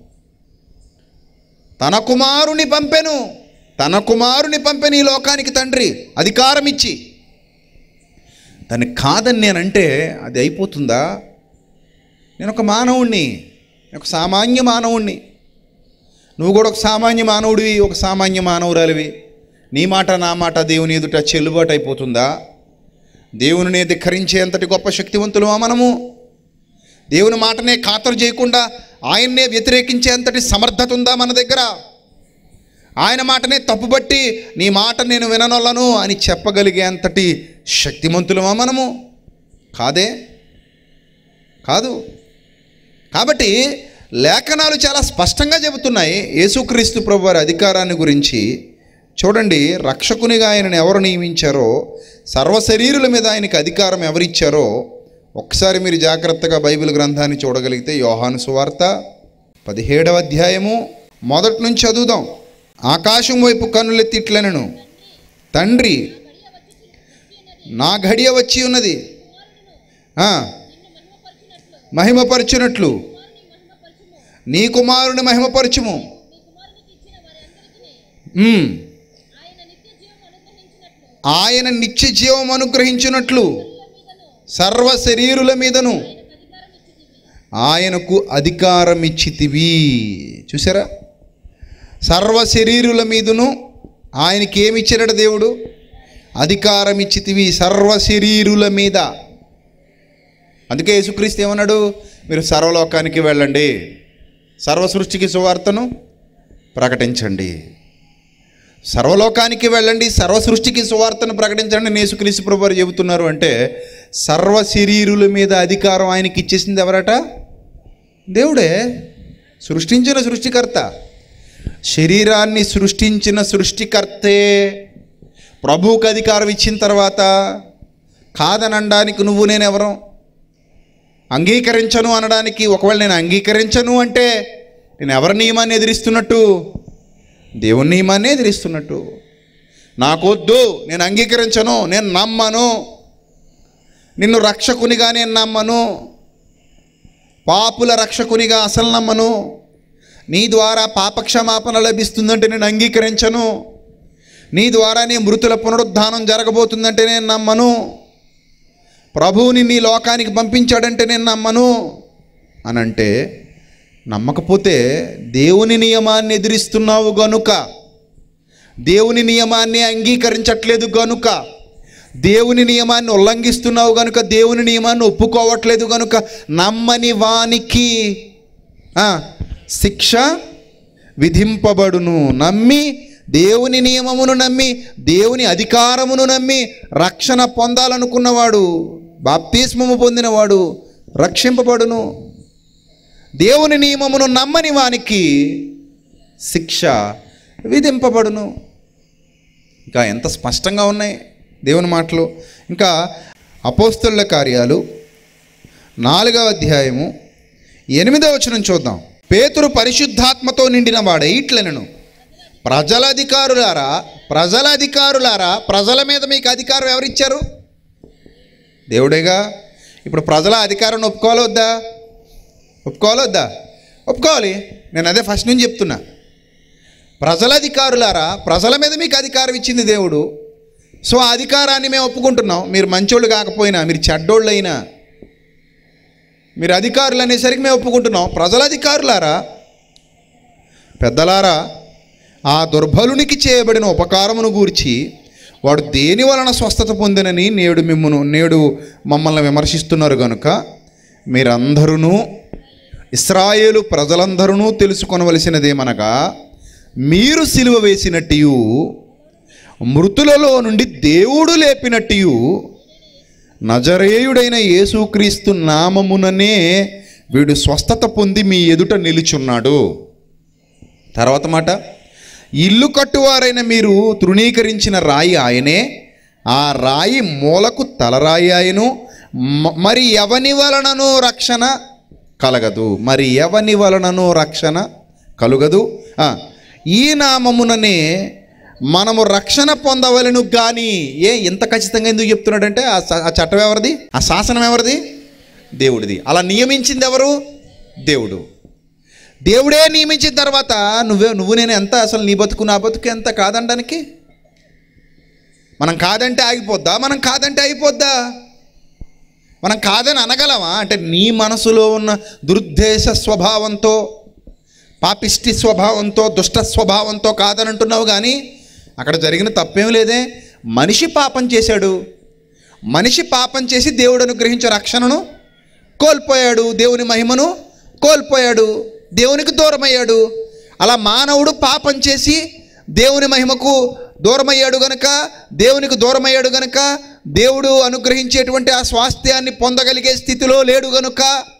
తన కుమారుని పంపెను ఈ లోకానికి తండ్రి అధికారం ఇచ్చి. దాన్ని కాదని నేనంటే అది అయిపోతుందా? నేను ఒక మానవుణ్ణి, ఒక సామాన్య మానవుణ్ణి, నువ్వు కూడా ఒక సామాన్య మానవుడివి, ఒక సామాన్య మానవురాలివి. నీ మాట నా మాట దేవుని ఎదుట చెల్లుబాటు అయిపోతుందా? దేవునినే ధిక్కరించేంతటి గొప్ప శక్తివంతులమా మనము? దేవుని మాటనే ఖాతరు చేయకుండా ఆయన్నే వ్యతిరేకించేంతటి సమర్థత ఉందా మన దగ్గర? ఆయన మాటనే తప్పుబట్టి నీ మాట నేను విననొల్లను అని చెప్పగలిగేంతటి శక్తిమంతులమా మనము? కాదే, కాదు. కాబట్టి లేఖనాలు చాలా స్పష్టంగా చెబుతున్నాయి యేసుక్రీస్తు ప్రభువారి అధికారాన్ని గురించి. చూడండి, రక్షకునిగా ఆయనను ఎవరు నియమించారో, సర్వశరీరుల మీద ఆయనకి అధికారం ఎవరిచ్చారో ఒకసారి మీరు జాగ్రత్తగా బైబిల్ గ్రంథాన్ని చూడగలిగితే యోహాను సువార్త 17వ అధ్యాయము మొదటి నుంచి చదువుదాం. ఆకాశం వైపు కన్నులెత్తి ఇట్లనెను, తండ్రి నా ఘడియ వచ్చి ఉన్నది, మహిమపరచునట్లు నీ కుమారుని మహిమపరచుము. ఆయన నిత్య జీవం అనుగ్రహించినట్లు సర్వ శరీరుల మీదను ఆయనకు అధికారం ఇచ్చితివి. చూసారా? సర్వ శరీరుల మీదను ఆయనకి ఏమి ఇచ్చాడట దేవుడు? అధికారం ఇచ్చితివి సర్వ శరీరుల మీద. అందుకే యేసుక్రీస్తు ఏమన్నాడు? మీరు సర్వలోకానికి వెళ్ళండి, సర్వ సృష్టికి సువార్తను ప్రకటించండి. సర్వలోకానికి వెళ్ళండి, సర్వ సృష్టికి సువార్తను ప్రకటించండి అని యేసుక్రీస్తు ప్రభువారు చెబుతున్నారు. అంటే సర్వ శరీరుల మీద అధికారం ఆయనకి ఇచ్చేసింది ఎవరట? దేవుడే, సృష్టించిన సృష్టికర్త. శరీరాన్ని సృష్టించిన సృష్టికర్తే ప్రభువుకు అధికారం ఇచ్చిన తర్వాత కాదనడానికి నువ్వు నేనెవరం? అంగీకరించను అనడానికి, ఒకవేళ నేను అంగీకరించను అంటే నేను ఎవరి నియమాన్ని ఎదిరిస్తున్నట్టు? దేవుని నియమాన్ని ఎదిరిస్తున్నట్టు. నాకొద్దు, నేను అంగీకరించను, నేను నమ్మను, నిన్ను రక్షకునిగా నేను నమ్మను, పాపుల రక్షకునిగా అసలు నమ్మను, నీ ద్వారా పాపక్షమాపణ లభిస్తుందంటే నేను అంగీకరించను, నీ ద్వారానే మృతుల పునరుద్ధానం జరగబోతుందంటే నేను నమ్మను, ప్రభువుని నీ లోకానికి పంపించాడంటే నేను నమ్మను అని అంటే, నమ్మకపోతే దేవుని నియమాన్ని ఎదిరిస్తున్నావు గనుక, దేవుని నియమాన్ని అంగీకరించట్లేదు గనుక, దేవుని నియమాన్ని ఉల్లంఘిస్తున్నావు గనుక, దేవుని నియమాన్ని ఒప్పుకోవట్లేదు గనుక నమ్మని వానికి శిక్ష విధింపబడును. నమ్మి దేవుని నియమమును నమ్మి దేవుని అధికారమును నమ్మి రక్షణ పొందాలనుకున్నవాడు, బాప్తిస్మము పొందినవాడు రక్షింపబడును. దేవుని నియమమును నమ్మని వానికి శిక్ష విధింపబడును. ఇంకా ఎంత స్పష్టంగా ఉన్నాయి దేవుని మాటలు. ఇంకా అపోస్తలుల కార్యాలు 4వ అధ్యాయము 8వ వచనం చూద్దాం. పేతురు పరిశుద్ధాత్మతో నిండిన వాడే ఇట్లనెను, ప్రజల అధికారులారా, ప్రజల మీద మీకు అధికారం ఎవరిచ్చారు? దేవుడేగా. ఇప్పుడు ప్రజల అధికారాన్ని ఒప్పుకోవాలా వద్దా? ఒప్పుకోవాలి. నేను అదే ఫస్ట్ నుంచి చెప్తున్నా. ప్రజల అధికారులారా, ప్రజల మీద మీకు అధికారం ఇచ్చింది దేవుడు. సో ఆ అధికారాన్ని మేము ఒప్పుకుంటున్నాం. మీరు మంచోళ్ళు కాకపోయినా, మీరు చెడ్డోళ్ళు అయినా, మీరు అధికారులు అనేసరికి మేము ఒప్పుకుంటున్నాం. ప్రజల అధికారులారా, పెద్దలారా, ఆ దుర్బలునికి చేయబడిన ఉపకారమును గూర్చి వాడు దేని వలన స్వస్థత పొందినని నేడు మమ్మల్ని విమర్శిస్తున్నారు కనుక మీరందరూ, ఇశ్రాయేలు ప్రజలందరూ తెలుసుకొనవలసినదేమనగా, మీరు సిలువ వేసినట్టు మృతులలో నుండి దేవుడు లేపినట్టు నజరేయుడైన యేసుక్రీస్తు నామముననే వీడు స్వస్థత పొంది మీ ఎదుట నిలుచున్నాడు. తర్వాత మాట, ఇల్లు కట్టువారైన మీరు తృణీకరించిన రాయి ఆయనే, ఆ రాయి మూలకు తలరాయి ఆయను. మరి ఎవని వలనను రక్షణ కలుగదు. ఈ నామముననే మనము రక్షణ పొందవలను. కానీ ఇంత ఖచ్చితంగా ఎందుకు చెప్తున్నాడంటే, ఆ చట్టం ఎవరిది? ఆ శాసనం ఎవరిది? దేవుడిది. అలా నియమించింది ఎవరు? దేవుడు. దేవుడే నియమించిన తర్వాత నువ్వు నేను ఎంత, అసలు నీ బతుకు నా బతుకు ఎంత కాదనడానికి? మనం కాదంటే ఆగిపోద్దా? మనం కాదంటే అయిపోద్దా? మనం కాదని అనగలమా? అంటే నీ మనసులో ఉన్న దురుద్దేశ స్వభావంతో, పాపిష్టి స్వభావంతో, దుష్ట స్వభావంతో కాదని అంటున్నావు. కానీ అక్కడ జరిగిన తప్పేం లేదే. మనిషి పాపం చేశాడు. మనిషి పాపం చేసి దేవుడు అనుగ్రహించే రక్షణను కోల్పోయాడు, దేవుని మహిమను కోల్పోయాడు, దేవునికి దూరమయ్యాడు. అలా మానవుడు పాపం చేసి దేవుని మహిమకు దూరమయ్యాడు గనుక, దేవునికి దూరమయ్యాడు గనుక, దేవుడు అనుగ్రహించేటువంటి ఆ స్వాస్థ్యాన్ని పొందగలిగే స్థితిలో లేడు గనుక,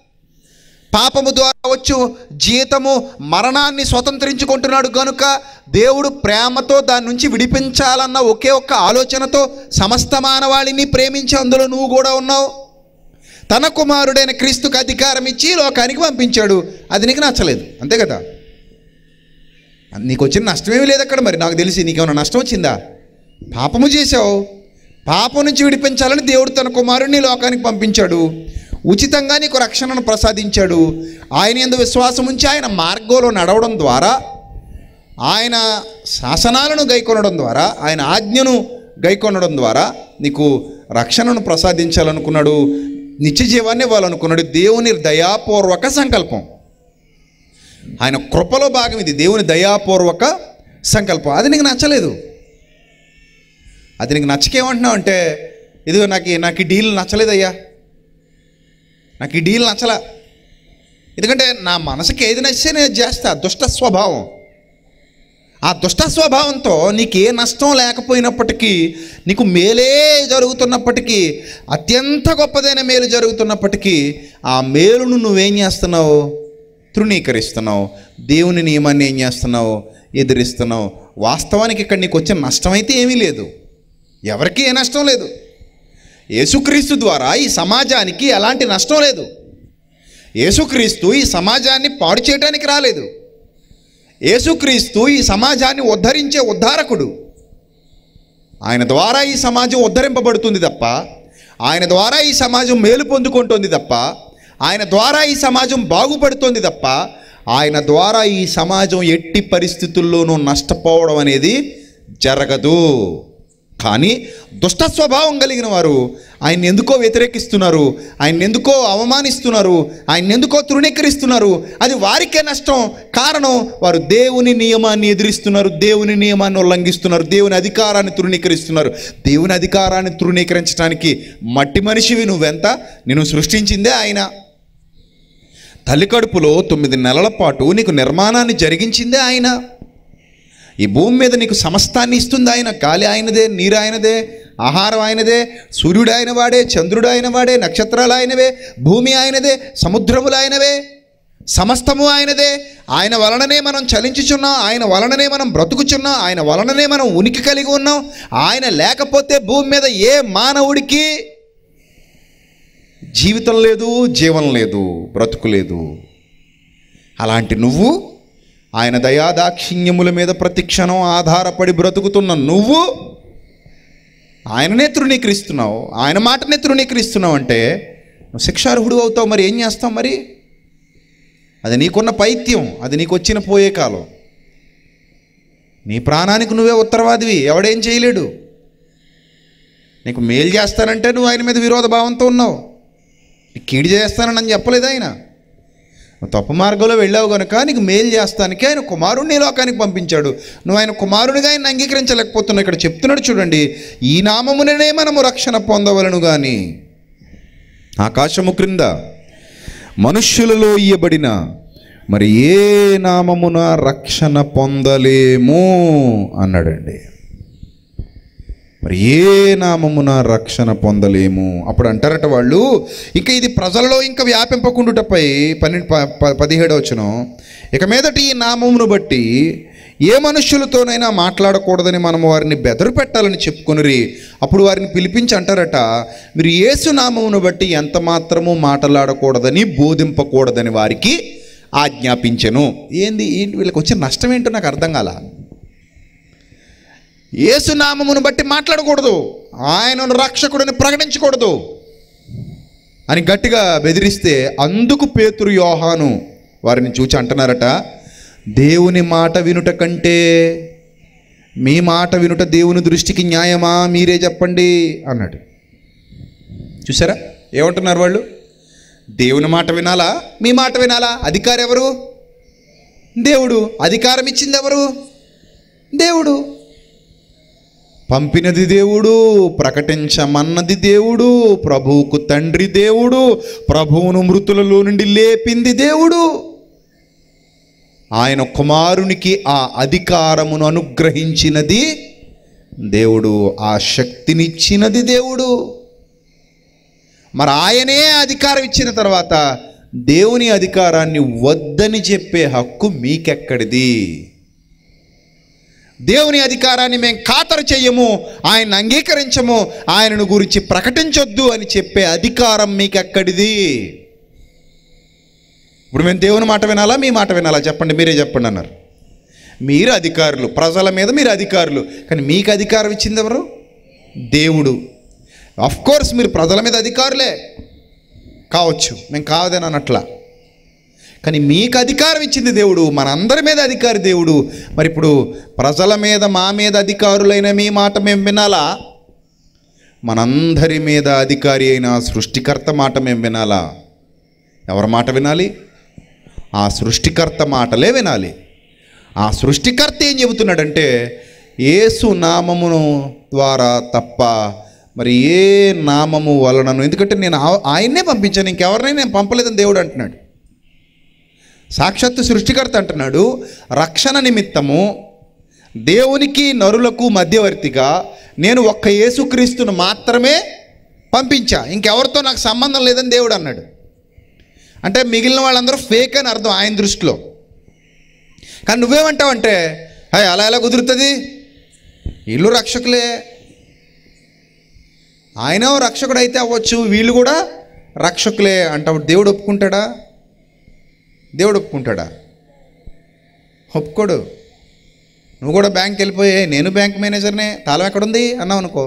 పాపము ద్వారా వచ్చు జీతము మరణాన్ని స్వతంత్రించుకుంటున్నాడు గనుక, దేవుడు ప్రేమతో దాని నుంచి విడిపించాలన్న ఒకే ఒక్క ఆలోచనతో సమస్త మానవాళిని ప్రేమించి అందులో నువ్వు కూడా ఉన్నావు. తన కుమారుడైన క్రీస్తుకు అధికారం ఇచ్చి లోకానికి పంపించాడు. అది నీకు నచ్చలేదు, అంతే కదా? నీకు వచ్చిన నష్టమేమీ లేదు అక్కడ. మరి నాకు తెలిసి నీకేమైనా నష్టం వచ్చిందా? పాపము చేశావు. పాపం నుంచి విడిపించాలని దేవుడు తన కుమారుడిని లోకానికి పంపించాడు. ఉచితంగా నీకు రక్షణను ప్రసాదించాడు. ఆయన యందు విశ్వాసం ఉంచి ఆయన మార్గంలో నడవడం ద్వారా, ఆయన శాసనాలను గైకొనడం ద్వారా, ఆయన ఆజ్ఞను గైకొనడం ద్వారా నీకు రక్షణను ప్రసాదించాలనుకున్నాడు. నిత్య జీవాన్ని ఇవ్వాలనుకున్నాడు. దేవుని దయాపూర్వక సంకల్పం, ఆయన కృపలో భాగం ఇది. దేవుని దయాపూర్వక సంకల్పం. అది నీకు నచ్చలేదు. అది నీకు నచ్చకేమంటున్నావు అంటే, ఇదిగో నాకు ఈ డీల్ నచ్చలేదయ్యా, నాకు ఈ డీల్ నచ్చలా, ఎందుకంటే నా మనసుకి ఏది నచ్చితే నేను చేస్తా. దుష్ట స్వభావం. ఆ దుష్ట స్వభావంతో నీకు ఏ నష్టం లేకపోయినప్పటికీ, నీకు మేలే జరుగుతున్నప్పటికీ, అత్యంత గొప్పదైన మేలు జరుగుతున్నప్పటికీ, ఆ మేలును నువ్వేం చేస్తున్నావు? తృణీకరిస్తున్నావు. దేవుని నియమాన్ని ఏం చేస్తున్నావు? ఎదిరిస్తున్నావు. వాస్తవానికి ఇక్కడ నీకు వచ్చే నష్టం అయితే ఏమీ లేదు. ఎవరికీ ఏ నష్టం లేదు. యేసుక్రీస్తు ద్వారా ఈ సమాజానికి ఎలాంటి నష్టం లేదు. యేసుక్రీస్తు ఈ సమాజాన్ని పాడు చేయడానికి రాలేదు. యేసుక్రీస్తు ఈ సమాజాన్ని ఉద్ధరించే ఉద్ధారకుడు. ఆయన ద్వారా ఈ సమాజం ఉద్ధరింపబడుతుంది తప్ప, ఆయన ద్వారా ఈ సమాజం మేలు పొందుకుంటుంది తప్ప, ఆయన ద్వారా ఈ సమాజం బాగుపడుతుంది తప్ప, ఆయన ద్వారా ఈ సమాజం ఎట్టి పరిస్థితుల్లోనూ నష్టపోవడం అనేది జరగదు. కానీ దుష్ట స్వభావం కలిగిన వారు ఆయన ఎందుకో వ్యతిరేకిస్తున్నారు, ఆయన ఎందుకో అవమానిస్తున్నారు, ఆయన ఎందుకో తృణీకరిస్తున్నారు. అది వారికే నష్టం. కారణం, వారు దేవుని నియమాన్ని ఎదిరిస్తున్నారు, దేవుని నియమాన్ని ఉల్లంఘిస్తున్నారు, దేవుని అధికారాన్ని తృణీకరిస్తున్నారు. దేవుని అధికారాన్ని తృణీకరించడానికి మట్టి మనిషివి నువ్వెంత? నిన్ను సృష్టించిందే ఆయన. తల్లి కడుపులో 9 నెలల పాటు నీకు నిర్మాణాన్ని జరిగించిందే ఆయన. ఈ భూమి మీద నీకు సమస్తాన్ని ఇస్తుంది ఆయన. గాలి ఆయనదే, నీరు ఆయనదే, ఆహారం ఆయనదే, సూర్యుడు ఆయన వాడే, చంద్రుడు ఆయన వాడే, నక్షత్రాలు ఆయనవే, భూమి ఆయనదే, సముద్రములు ఆయనవే, సమస్తము ఆయనదే. ఆయన వలననే మనం చలించుచున్నాం, ఆయన వలననే మనం బ్రతుకుచున్నాం, ఆయన వలననే మనం ఉనికి కలిగి ఉన్నాం. ఆయన లేకపోతే భూమి మీద ఏ మానవుడికి జీవితం లేదు, జీవం లేదు, బ్రతుకు లేదు. అలాంటి నువ్వు ఆయన దయాదాక్షిణ్యముల మీద ప్రతిక్షణం ఆధారపడి బ్రతుకుతున్న నువ్వు ఆయననే తృణీకరిస్తున్నావు, ఆయన మాటనే తృణీకరిస్తున్నావు అంటే నువ్వు శిక్షార్హుడు అవుతావు. మరి ఏం చేస్తావు? మరి అది నీకున్న పైత్యం, అది నీకు వచ్చిన పోయే కాలం. నీ ప్రాణానికి నువ్వే ఉత్తరవాదివి, ఎవడేం చేయలేడు. నీకు మేలు చేస్తానంటే నువ్వు ఆయన మీద విరోధ భావంతో ఉన్నావు. కీడు చేస్తానని చెప్పలేదు ఆయన. తప్పు మార్గంలో వెళ్ళావు కనుక నీకు మేలు చేస్తానికి ఆయన కుమారుడిని లోకానికి పంపించాడు. నువ్వు ఆయన కుమారునిగా ఆయన అంగీకరించలేకపోతున్నావు. ఇక్కడ చెప్తున్నాడు చూడండి, ఈ నామముననే మనము రక్షణ పొందవలను కానీ ఆకాశము క్రింద మనుష్యులలో ఇయ్యబడిన మరి ఏ నామమున రక్షణ పొందలేము అన్నాడండి. మరి ఏ నామమున రక్షణ పొందలేము. అప్పుడు అంటారట వాళ్ళు, ఇంకా ఇది ప్రజలలో ఇంకా వ్యాపింపకుండుటపై 17వ వచనం, ఇక మీదట ఈ నామమును బట్టి ఏ మనుష్యులతోనైనా మాట్లాడకూడదని మనం వారిని బెదరు పెట్టాలని చెప్పుకొనిరి. అప్పుడు వారిని పిలిపించి అంటారట, మీరు యేసు నామమును బట్టి ఎంత మాత్రము మాట్లాడకూడదని బోధింపకూడదని వారికి ఆజ్ఞాపించెను. ఏంది వీళ్ళకి వచ్చిన నష్టం ఏంటో నాకు అర్థం కాల. యేసు నామమును బట్టి మాట్లాడకూడదు, ఆయనను రక్షకుడిని ప్రకటించకూడదు అని గట్టిగా బెదిరిస్తే అందుకు పేతురు యోహాను వారిని చూచి అంటున్నారట, దేవుని మాట వినుట కంటే మీ మాట వినుట దేవుని దృష్టికి న్యాయమా? మీరే చెప్పండి అన్నాడు. చూసారా ఏమంటున్నారు వాళ్ళు? దేవుని మాట వినాలా, మీ మాట వినాలా? అధికారం ఎవరు? దేవుడు. అధికారం ఇచ్చింది ఎవరు? దేవుడు. పంపినది దేవుడు, ప్రకటించమన్నది దేవుడు, ప్రభువుకు తండ్రి దేవుడు, ప్రభువును మృతులలో నుండి లేపింది దేవుడు. ఆయన కుమారునికి ఆ అధికారమును అనుగ్రహించినది దేవుడు, ఆ శక్తినిచ్చినది దేవుడు. మరి ఆయనే అధికారం ఇచ్చిన తర్వాత దేవుని అధికారాన్ని వద్దని చెప్పే హక్కు మీకెక్కడిది? దేవుని అధికారాన్ని మేము ఖాతరు చెయ్యము, ఆయన అంగీకరించము, ఆయనను గురించి ప్రకటించొద్దు అని చెప్పే అధికారం మీకు ఎక్కడిది? ఇప్పుడు మేము దేవుని మాట వినాలా, మీ మాట వినాలా? చెప్పండి, మీరే చెప్పండి అన్నారు. మీరు అధికారులు, ప్రజల మీద మీరు అధికారులు, కానీ మీకు అధికారం ఇచ్చింది ఎవరు? దేవుడు. ఆఫ్ కోర్స్ మీరు ప్రజల మీద అధికారులే కావచ్చు, మేము కావదని అనట్లా, కానీ మీకు అధికారం ఇచ్చింది దేవుడు, మనందరి మీద అధికారి దేవుడు. మరి ఇప్పుడు ప్రజల మీద, మా మీద అధికారులైన మీ మాట మేము వినాలా? మనందరి మీద అధికారి అయిన సృష్టికర్త మాట మేము వినాలా? ఎవరి మాట వినాలి? ఆ సృష్టికర్త మాటలే వినాలి. ఆ సృష్టికర్త ఏం చెబుతున్నాడంటే, యేసు నామమును ద్వారా తప్ప మరి ఏ నామము వలనను, ఎందుకంటే నేను ఆయన్నే పంపించాను, ఇంకెవరినైనా నేను పంపలేదని దేవుడు అంటున్నాడు. సాక్షాత్తు సృష్టికర్త అంటున్నాడు, రక్షణ నిమిత్తము దేవునికి నరులకు మధ్యవర్తిగా నేను ఒక్క యేసుక్రీస్తును మాత్రమే పంపించా, ఇంకెవరితో నాకు సంబంధం లేదని దేవుడు అన్నాడు. అంటే మిగిలిన వాళ్ళందరూ ఫేక్ అని అర్థం ఆయన దృష్టిలో. కానీ నువ్వేమంటావంటే, అలా ఎలా కుదురుతుంది, వీళ్ళు రక్షకులే, ఆయన రక్షకుడు అయితే అవ్వచ్చు, వీళ్ళు కూడా రక్షకులే అంటావు. దేవుడు ఒప్పుకుంటాడా? దేవుడు ఒప్పుకుంటాడా? ఒప్పుకోడు. నువ్వు కూడా బ్యాంక్కి వెళ్ళిపోయే నేను బ్యాంక్ మేనేజర్నే, తాళం ఎక్కడుంది అన్నావు అనుకో,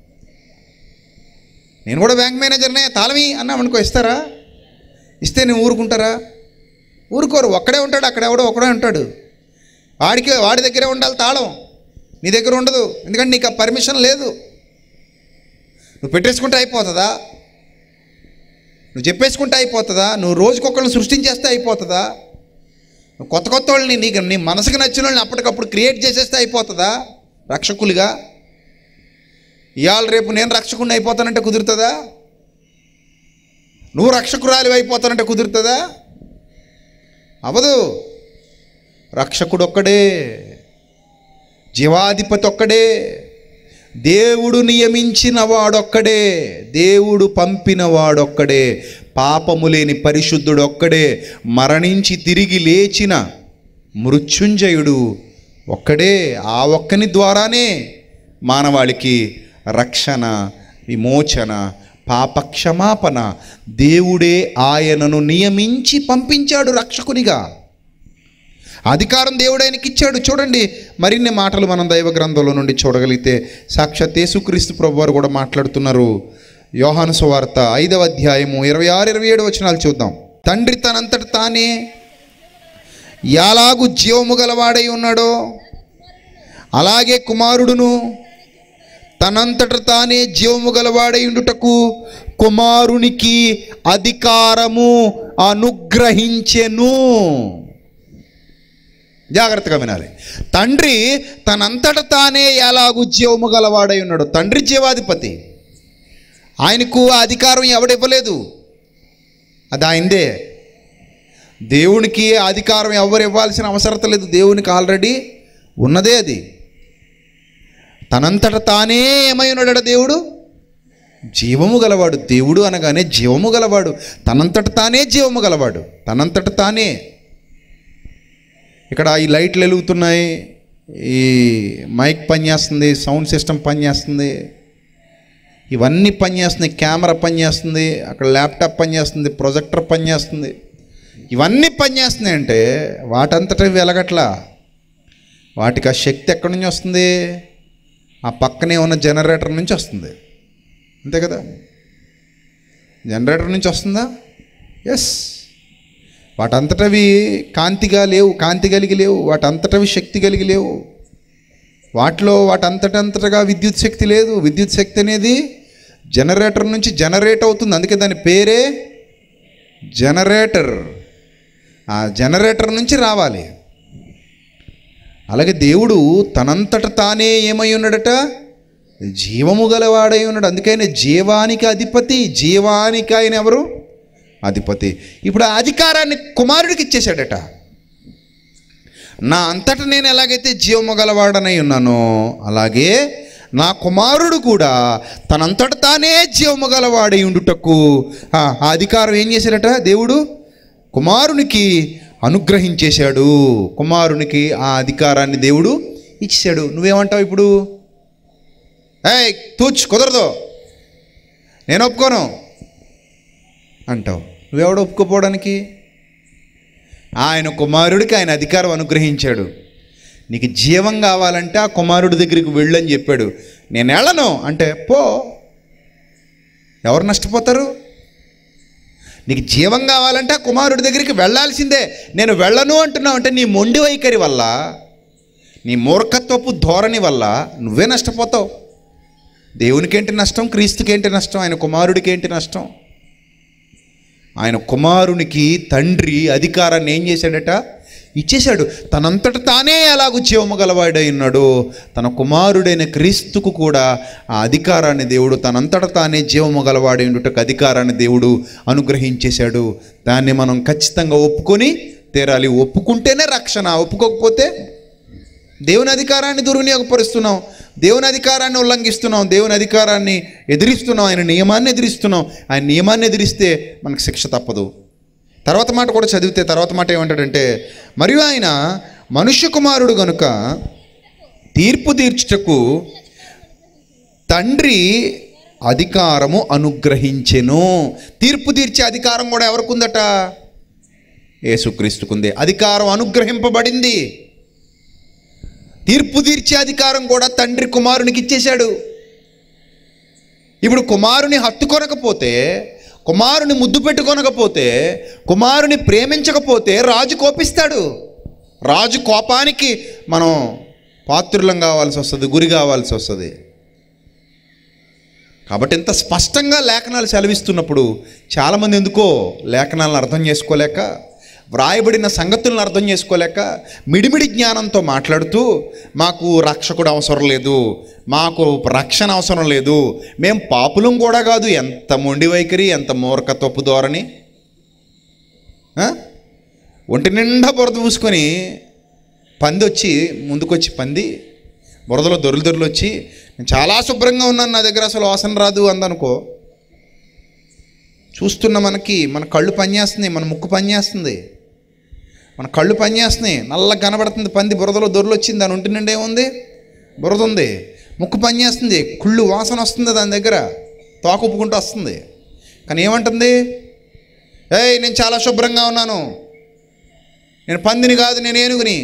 నేను కూడా బ్యాంక్ మేనేజర్నే తాళమి అన్నావు అనుకో, ఇస్తారా? ఇస్తే నేను ఊరుకుంటారా? ఊరుకోరు. ఒక్కడే ఉంటాడు, అక్కడెవడో ఒకడే ఉంటాడు. వాడి దగ్గరే ఉండాలి తాళం, నీ దగ్గర ఉండదు. ఎందుకంటే నీకు ఆ పర్మిషన్ లేదు. నువ్వు పెట్టేసుకుంటే అయిపోతుందా? నువ్వు చెప్పేసుకుంటే అయిపోతుందా? నువ్వు రోజుకొకళ్ళని సృష్టించేస్తే అయిపోతుందా? నువ్వు కొత్త కొత్త వాళ్ళని నీ మనసుకు నచ్చిన వాళ్ళని అప్పటికప్పుడు క్రియేట్ చేసేస్తే అయిపోతుందా రక్షకులుగా? ఇవాళ రేపు నేను రక్షకుడిని అయిపోతానంటే కుదురుతుందా? నువ్వు రక్షకురాలి అయిపోతానంటే కుదురుతుందా? అవదు. రక్షకుడు ఒక్కడే, జీవాధిపతి ఒక్కడే, దేవుడు నియమించిన వాడొక్కడే, దేవుడు పంపిన వాడొక్కడే, పాపము లేని పరిశుద్ధుడు ఒక్కడే, మరణించి తిరిగి లేచిన మృత్యుంజయుడు ఒక్కడే. ఆ ఒక్కని ద్వారానే మానవాళికి రక్షణ, విమోచన, పాపక్షమాపణ. దేవుడే ఆయనను నియమించి పంపించాడు రక్షకునిగా. అధికారం దేవుడు ఆయనకి ఇచ్చాడు. చూడండి, మరిన్ని మాటలు మనం దైవ గ్రంథంలో నుండి చూడగలిగితే సాక్షాత్ యేసుక్రీస్తు ప్రభువారు కూడా మాట్లాడుతున్నారు. యోహాను సువార్త 5వ అధ్యాయము 26-27 వచనాలు చూద్దాం. తండ్రి తనంతట తానే ఎలాగు జీవము గలవాడై ఉన్నాడో అలాగే కుమారుడును తనంతట తానే జీవము గలవాడై ఉండుటకు కుమారునికి అధికారము అనుగ్రహించెను. జాగ్రత్తగా వినాలి. తండ్రి తనంతట తానే ఎలాగూ జీవము గలవాడై ఉన్నాడు. తండ్రి జీవాధిపతి, ఆయనకు ఆ అధికారం ఎవడివ్వలేదు, అది ఆయనదే. దేవునికి అధికారం ఎవరు ఇవ్వాల్సిన అవసరం లేదు, దేవునికి ఆల్రెడీ ఉన్నదే అది. తనంతట తానే ఏమై ఉన్నాడు దేవుడు? జీవము గలవాడు. దేవుడు అనగానే జీవము గలవాడు, తనంతట తానే జీవము గలవాడు, తనంతట తానే. ఇక్కడ ఈ లైట్లు వెలుగుతున్నాయి, ఈ మైక్ పనిచేస్తుంది, సౌండ్ సిస్టమ్ పనిచేస్తుంది, ఇవన్నీ పనిచేస్తున్నాయి, కెమెరా పనిచేస్తుంది, అక్కడ ల్యాప్టాప్ పనిచేస్తుంది, ప్రొజెక్టర్ పనిచేస్తుంది, ఇవన్నీ పనిచేస్తున్నాయి. అంటే వాటంతటా వెలగట్లా. వాటికి ఆ శక్తి ఎక్కడి నుంచి వస్తుంది? ఆ పక్కనే ఉన్న జనరేటర్ నుంచి వస్తుంది, అంతే కదా? జనరేటర్ నుంచి వస్తుందా? ఎస్. వాటంతటవి కాంతిగా లేవు, కాంతి కలిగి లేవు, వాటంతటవి శక్తి కలిగి లేవు. వాటిలో వాటంతటంతటగా విద్యుత్ శక్తి లేదు. విద్యుత్ శక్తి అనేది జనరేటర్ నుంచి జనరేట్ అవుతుంది, అందుకే దాని పేరే జనరేటర్. ఆ జనరేటర్ నుంచి రావాలి. అలాగే దేవుడు తనంతట తానే ఏమై ఉన్నాడట? జీవము గలవాడై ఉన్నాడు. అందుకని జీవానికి అధిపతి. జీవానికి ఆయన ఎవరు? అధిపతి. ఇప్పుడు ఆ అధికారాన్ని కుమారుడికి ఇచ్చేశాడట. నా అంతటా నేను ఎలాగైతే జీవము గలవాడనై ఉన్నానో అలాగే నా కుమారుడు కూడా తనంతట తానే జీవము గలవాడై ఉండుటకు ఆ అధికారం ఏం చేశాడట? దేవుడు కుమారునికి అనుగ్రహించేశాడు. కుమారునికి ఆ అధికారాన్ని దేవుడు ఇచ్చాడు. నువ్వేమంటావు ఇప్పుడు? కుదరదు, నేను ఒప్పుకోను అంటావు. నువ్వెవడు ఒప్పుకోపోవడానికి? ఆయన కుమారుడికి ఆయన అధికారం అనుగ్రహించాడు. నీకు జీవం కావాలంటే ఆ కుమారుడి దగ్గరికి వెళ్ళని చెప్పాడు. నేను వెళ్ళను అంటే పో. ఎవరు నష్టపోతారు? నీకు జీవం కావాలంటే ఆ కుమారుడి దగ్గరికి వెళ్ళాల్సిందే. నేను వెళ్ళను అంటున్నావు అంటే నీ మొండి వైఖరి వల్ల, నీ మూర్ఖత్వపు ధోరణి వల్ల నువ్వే నష్టపోతావు. దేవునికేంటి నష్టం? క్రీస్తుకేంటి నష్టం? ఆయన కుమారుడికి ఏంటి నష్టం? ఆయన కుమారునికి తండ్రి అధికారాన్ని ఏం చేశాడట? ఇచ్చేశాడు. తనంతట తానే ఎలాగూ జీవము గలవాడై ఉన్నాడో తన కుమారుడైన క్రీస్తుకు కూడా ఆ అధికారాన్ని దేవుడు తనంతట తానే జీవము గలవాడై ఉండుటకు అధికారాన్ని దేవుడు అనుగ్రహించేశాడు. దాన్ని మనం ఖచ్చితంగా ఒప్పుకొని తీరాలి. ఒప్పుకుంటేనే రక్షణ. ఒప్పుకోకపోతే దేవుని అధికారాన్ని దుర్వినియోగపరుస్తున్నాం, దేవుని అధికారాన్ని ఉల్లంఘిస్తున్నాం, దేవుని అధికారాన్ని ఎదిరిస్తున్నాం, ఆయన నియమాన్ని ఎదిరిస్తున్నాం. ఆయన నియమాన్ని ఎదిరిస్తే మనకు శిక్ష తప్పదు. తర్వాత మాట కూడా చదివితే తర్వాత మాట ఏమంటాడంటే, మరియు ఆయన మనుష్య కుమారుడు గనుక తీర్పు తీర్చుటకు తండ్రి అధికారము అనుగ్రహించెను. తీర్పు తీర్చే అధికారం కూడా ఎవరికి ఉందట? యేసుక్రీస్తుకుంది. అధికారం అనుగ్రహింపబడింది. తీర్పు తీర్చే అధికారం కూడా తండ్రి కుమారునికి ఇచ్చేశాడు. ఇప్పుడు కుమారుని హత్తుకొనకపోతే, కుమారుని ముద్దు పెట్టుకొనకపోతే, కుమారుని ప్రేమించకపోతే రాజు కోపిస్తాడు. రాజు కోపానికి మనం పాత్రులం కావాల్సి వస్తుంది, గురి కావాల్సి వస్తుంది. కాబట్టి ఇంత స్పష్టంగా లేఖనాలు సెలవిస్తున్నప్పుడు చాలామంది ఎందుకో లేఖనాలను అర్థం చేసుకోలేక, వ్రాయబడిన సంగతులను అర్థం చేసుకోలేక, మిడిమిడి జ్ఞానంతో మాట్లాడుతూ మాకు రక్షకుడు అవసరం లేదు, మాకు రక్షణ అవసరం లేదు, మేము పాపులం కూడా కాదు. ఎంత మొండి వైఖరి, ఎంత మూర్ఖత్వపు ధోరణి! ఒంటి నిండా బురద పూసుకొని పంది వచ్చి ముందుకొచ్చి, పంది బురదలో దొరులు వచ్చి నేను చాలా శుభ్రంగా ఉన్నాను, నా దగ్గర అసలు వాసన రాదు అందనుకో, చూస్తున్న మనకి మన కళ్ళు పనిచేస్తుంది, మన ముక్కు పనిచేస్తుంది, మన కళ్ళు పనిచేస్తున్నాయి, నల్లగా కనబడుతుంది పంది, బురదలో దొరలు వచ్చింది, దాని ఒంటి నిండా ఏముంది? బురద ఉంది. ముక్కు పనిచేస్తుంది, కుళ్ళు వాసన వస్తుంది, దాని దగ్గర తోక ఉప్పుకుంటూ వస్తుంది. కానీ ఏమంటుంది? ఏయ్, నేను చాలా శుభ్రంగా ఉన్నాను, నేను పందిని కాదు, నేను ఏనుగుని,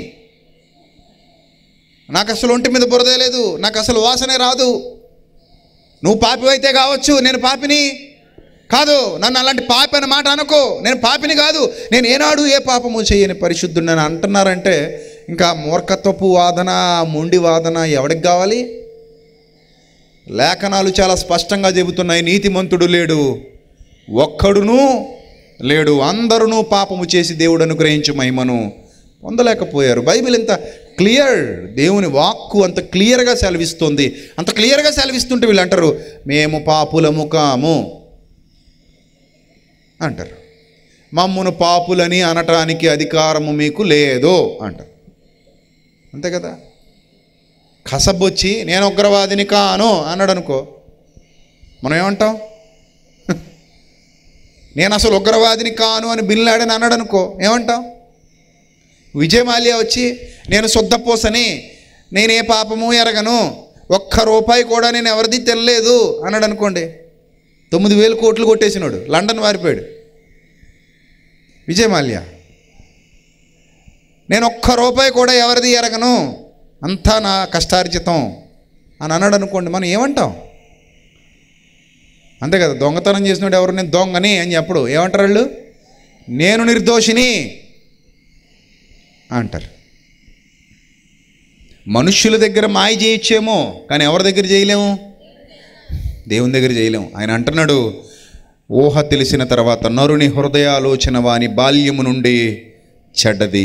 నాకు అసలు ఒంటి మీద బురదే లేదు, నాకు అసలు వాసనే రాదు. నువ్వు పాపి అయితే కావచ్చు, నేను పాపిని కాదు, నన్ను అలాంటి పాపి అనే మాట అనుకో, నేను పాపిని కాదు, నేను ఏనాడు ఏ పాపము చేయని పరిశుద్ధుడిని అంటున్నారంటే ఇంకా మూర్ఖత్వపు వాదన, మొండి వాదన ఎవడికి కావాలి? లేఖనాలు చాలా స్పష్టంగా చెబుతున్నాయి, నీతిమంతుడు లేడు, ఒక్కడును లేడు, అందరూ పాపము చేసి దేవుడు అనుగ్రహించు మహిమను పొందలేకపోయారు. బైబిల్ ఎంత క్లియర్, దేవుని వాక్కు అంత క్లియర్గా సెలవిస్తుంది. అంత క్లియర్గా సెలవిస్తుంటే వీళ్ళు అంటారు మేము పాపులము కాము అంటారు. మమ్మును పాపులని అనటానికి అధికారము మీకు లేదు అంటారు. అంతే కదా. కసబొచ్చి నేను ఉగ్రవాదిని కాను అన్నాడు అనుకో, మనం ఏమంటాం? నేను అసలు ఉగ్రవాదిని కాను అని బిన్ లాడెన్ అన్నాడు అనుకో, ఏమంటాం? విజయ్ మాల్యా వచ్చి నేను శుద్ధపోసని, నేను ఏ పాపము ఎరగను, ₹1 కూడా నేను ఎవరిది తెల్లలేదు అన్నాడు అనుకోండి, 9,000 కోట్లు కొట్టేసినాడు, లండన్ వారిపోయాడు. విజయ్ మాల్యా నేను ₹1 కూడా ఎవరిది ఎరగను, అంతా నా కష్టార్జితం అని అన్నాడు అనుకోండి, మనం ఏమంటాం? అంతే కదా. దొంగతనం చేసినాడు ఎవరు, నేను దొంగని అని చెప్పడు, ఏమంటారు వాళ్ళు? నేను నిర్దోషిని అంటారు. మనుష్యుల దగ్గర మాయ చేయొచ్చేమో, కానీ ఎవరి దగ్గర చేయలేము? దేవుని దగ్గర చేయలేము. ఆయన అంటున్నాడు, ఊహ తెలిసిన తర్వాత నరుని హృదయాలోచన వాని బాల్యము నుండి చెడ్డది.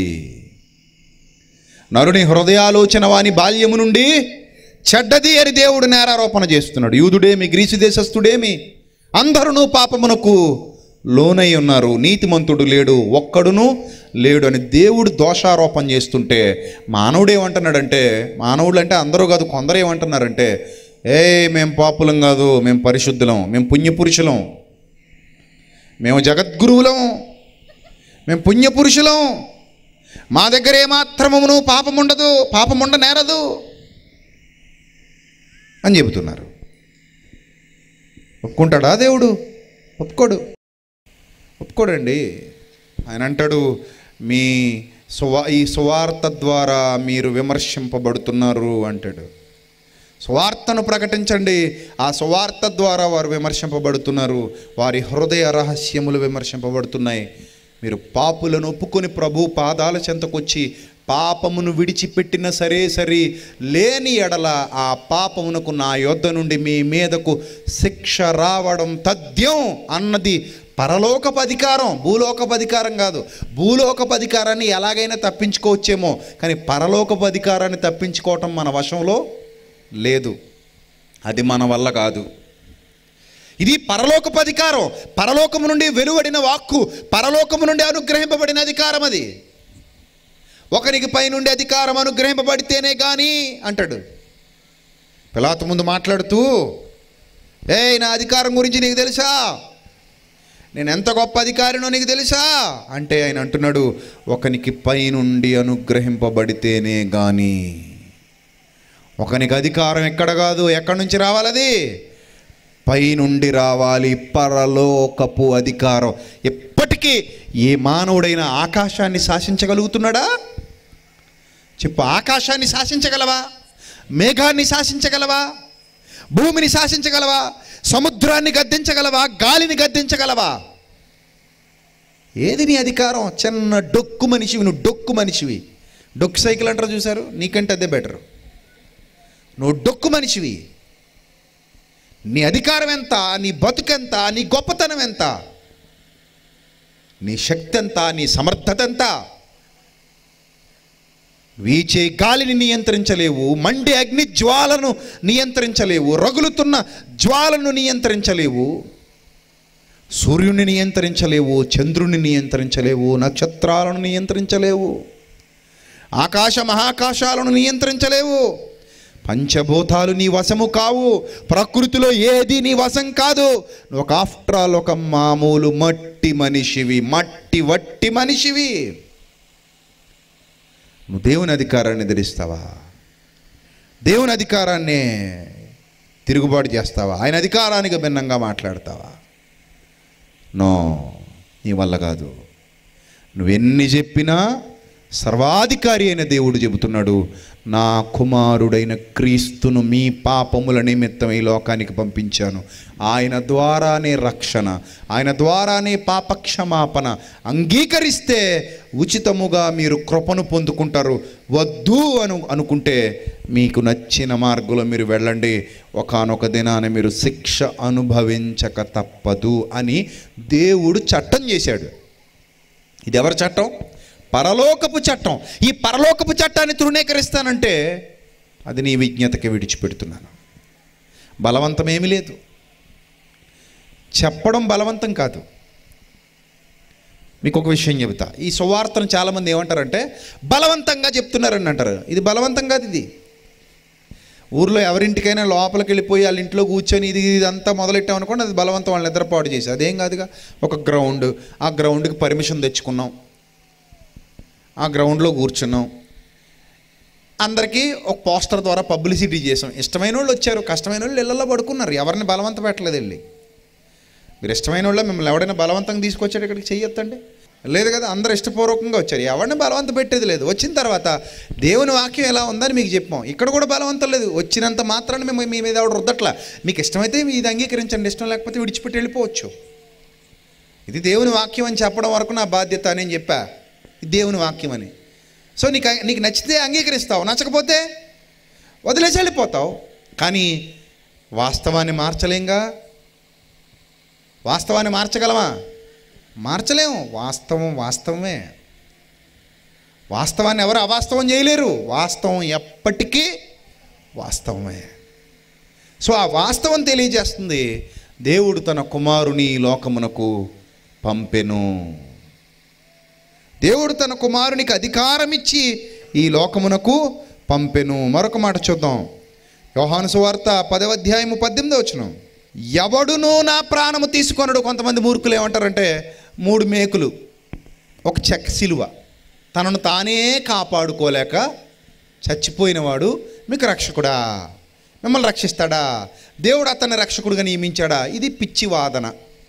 నరుని హృదయాలోచన వాని బాల్యము నుండి చెడ్డది అని దేవుడు నేరారోపణ చేస్తున్నాడు. యూదుడేమి, గ్రీసు దేశస్థుడేమి, అందరూ పాపమునకు లోనై ఉన్నారు, నీతిమంతుడు లేడు, ఒక్కడును లేడు అని దేవుడు దోషారోపణ చేస్తుంటే మానవుడు ఏమంటున్నాడంటే, మానవుడు అంటే అందరూ కాదు, కొందరు ఏమంటున్నారంటే, మేము పాపులం కాదు, మేము పరిశుద్ధులం, మేము పుణ్యపురుషులం, మేము జగద్గురువులం, మేము పుణ్యపురుషులం, మా దగ్గర ఏమాత్రమును పాపముండదు, పాపముండ నేరదు అని చెబుతున్నారు. ఒప్పుకుంటాడా దేవుడు? ఒప్పుకోడండి. ఆయన అంటాడు, మీ ఈ సువార్త ద్వారా మీరు విమర్శింపబడుతున్నారు అంటాడు. సువార్తను ప్రకటించండి, ఆ సువార్త ద్వారా వారు విమర్శింపబడుతున్నారు, వారి హృదయ రహస్యములు విమర్శింపబడుతున్నాయి. మీరు పాపులను ఒప్పుకొని ప్రభు పాదాల చెంతకొచ్చి పాపమును విడిచిపెట్టిన సరే లేని ఎడల ఆ పాపమునకు నా యొద్ద నుండి మీ మీదకు శిక్ష రావడం తథ్యం అన్నది పరలోకపు అధికారం, భూలోకపు అధికారం కాదు. భూలోకపు అధికారాన్ని ఎలాగైనా తప్పించుకోవచ్చేమో, కానీ పరలోకపు అధికారాన్ని తప్పించుకోవటం మన వశంలో లేదు, అది మన వల్ల కాదు. ఇది పరలోకపు అధికారం, పరలోకము నుండి వెలువడిన వాక్కు, పరలోకము నుండి అనుగ్రహింపబడిన అధికారం. అది ఒకరికి పైనుండి అధికారం అనుగ్రహింపబడితేనే కానీ అంటాడు. పిలాతు ముందు మాట్లాడుతూ, నా అధికారం గురించి నీకు తెలుసా, నేను ఎంత గొప్ప అధికారినో నీకు తెలుసా అంటే ఆయన అంటున్నాడు, ఒకనికి పైనుండి అనుగ్రహింపబడితేనే కానీ. ఒకనికి అధికారం ఎక్కడ కాదు, ఎక్కడి నుంచి రావాలది? పైనుండి రావాలి పరలోకపు అధికారం. ఎప్పటికీ ఏ మానవుడైనా ఆకాశాన్ని శాసించగలుగుతున్నాడా? చెప్పు, ఆకాశాన్ని శాసించగలవా? మేఘాన్ని శాసించగలవా? భూమిని శాసించగలవా? సముద్రాన్ని గద్దించగలవా? గాలిని గద్దించగలవా? ఏది నీ అధికారం? చిన్న డొక్కు మనిషివి నువ్వు, డొక్కు మనిషివి. డొక్కు సైకిల్ అంటారు చూసారు, నీకంటే అదే బెటర్. నువ్వు డొక్కు మనిషివి. నీ అధికారం ఎంత? నీ బతుకెంత? నీ గొప్పతనం ఎంత? నీ శక్తి ఎంత? నీ సమర్థత ఎంత? వీచే గాలిని నియంత్రించలేవు, మండే అగ్ని జ్వాలను నియంత్రించలేవు, రగులుతున్న జ్వాలను నియంత్రించలేవు, సూర్యుని నియంత్రించలేవు, చంద్రుని నియంత్రించలేవు, నక్షత్రాలను నియంత్రించలేవు, ఆకాశ మహాకాశాలను నియంత్రించలేవు. పంచభూతాలు నీ వశము కావు. ప్రకృతిలో ఏది నీ వశం కాదు. నువ్వు ఒక ఆఫ్టర్ ఆల్ ఒక మామూలు మట్టి మనిషివి, మట్టి వట్టి మనిషివి. నువ్వు దేవుని అధికారాన్ని ఎదిరిస్తావా? దేవుని అధికారాన్ని తిరుగుబాటు చేస్తావా? ఆయన అధికారానికి భిన్నంగా మాట్లాడతావా? నో, నీ వల్ల కాదు. నువ్వెన్ని చెప్పినా సర్వాధికారి అయిన దేవుడు చెబుతున్నాడు, నా కుమారుడైన క్రీస్తును మీ పాపముల నిమిత్తం ఈ లోకానికి పంపించాను. ఆయన ద్వారానే రక్షణ, ఆయన ద్వారానే పాపక్షమాపణ. అంగీకరిస్తే ఉచితముగా మీరు కృపను పొందుకుంటారు. వద్దు అనుకుంటే మీకు నచ్చిన మార్గంలో మీరు వెళ్ళండి, ఒకానొక దినాన మీరు శిక్ష అనుభవించక తప్పదు అని దేవుడు చట్టం చేశాడు. ఇది ఎవరి చట్టం? పరలోకపు చట్టం. ఈ పరలోకపు చట్టాన్ని తృణీకరిస్తానంటే అది నీ విజ్ఞతకి విడిచిపెడుతున్నాను. బలవంతమేమీ లేదు. చెప్పడం బలవంతం కాదు. మీకు ఒక విషయం చెబుతా. ఈ సువార్తను చాలామంది ఏమంటారంటే బలవంతంగా చెప్తున్నారని అంటారు. ఇది బలవంతం కాదు. ఇది ఊర్లో ఎవరింటికైనా లోపలికి వెళ్ళిపోయి వాళ్ళ ఇంట్లో కూర్చొని ఇదంతా మొదలెట్టామనుకోండి, అది బలవంతం. వాళ్ళని నిద్రపాటు చేసి అదేం కాదుగా. ఒక గ్రౌండ్, ఆ గ్రౌండ్కి పర్మిషన్ తెచ్చుకున్నాం, ఆ గ్రౌండ్లో కూర్చున్నాం, అందరికీ ఒక పోస్టర్ ద్వారా పబ్లిసిటీ చేసాం. ఇష్టమైన వాళ్ళు వచ్చారు, కష్టమైన వాళ్ళు ఇళ్లలో పడుకున్నారు. ఎవరిని బలవంతం పెట్టలేదు. వెళ్ళి మీరు ఇష్టమైన వాళ్ళ మిమ్మల్ని ఎవడైనా బలవంతంగా తీసుకొచ్చాడు ఇక్కడికి చెయ్యొద్దండి? లేదు కదా. అందరూ ఇష్టపూర్వకంగా వచ్చారు. ఎవరిని బలవంతం పెట్టేది లేదు. వచ్చిన తర్వాత దేవుని వాక్యం ఎలా ఉందని మీకు చెప్పాం. ఇక్కడ కూడా బలవంతం లేదు. వచ్చినంత మాత్రాన్ని మేము మీ మీద ఎవడు రుద్దట్లా. మీకు ఇష్టమైతే ఇది అంగీకరించండి, ఇష్టం లేకపోతే విడిచిపెట్టి వెళ్ళిపోవచ్చు. ఇది దేవుని వాక్యం అని చెప్పడం వరకు నా బాధ్యత. నేను చెప్పా ఇది దేవుని వాక్యం అని. సో నీకు నచ్చితే అంగీకరిస్తావు, నచ్చకపోతే వదిలేసి వెళ్ళిపోతావు. కానీ వాస్తవాన్ని మార్చలేంగా. వాస్తవాన్ని మార్చగలమా? మార్చలేము. వాస్తవం వాస్తవమే. వాస్తవాన్ని ఎవరు అవాస్తవం చేయలేరు. వాస్తవం ఎప్పటికీ వాస్తవమే. సో ఆ వాస్తవం తెలియజేస్తుంది, దేవుడు తన కుమారుని లోకమునకు పంపెను. దేవుడు తన కుమారునికి అధికారం ఇచ్చి ఈ లోకమునకు పంపెను. మరొక మాట చూద్దాం. యోహాను సువార్త 10వ అధ్యాయము 18వ వచనం. ఎవడునూ నా ప్రాణము తీసుకొనడు. కొంతమంది మూర్ఖులు ఏమంటారంటే 3 మేకులు, ఒక చెక్క సిలువ, తనను తానే కాపాడుకోలేక చచ్చిపోయినవాడు మీకు రక్షకుడా? మిమ్మల్ని రక్షిస్తాడా? దేవుడు అతన్ని రక్షకుడుగా నియమించాడా? ఇది పిచ్చి వాదన.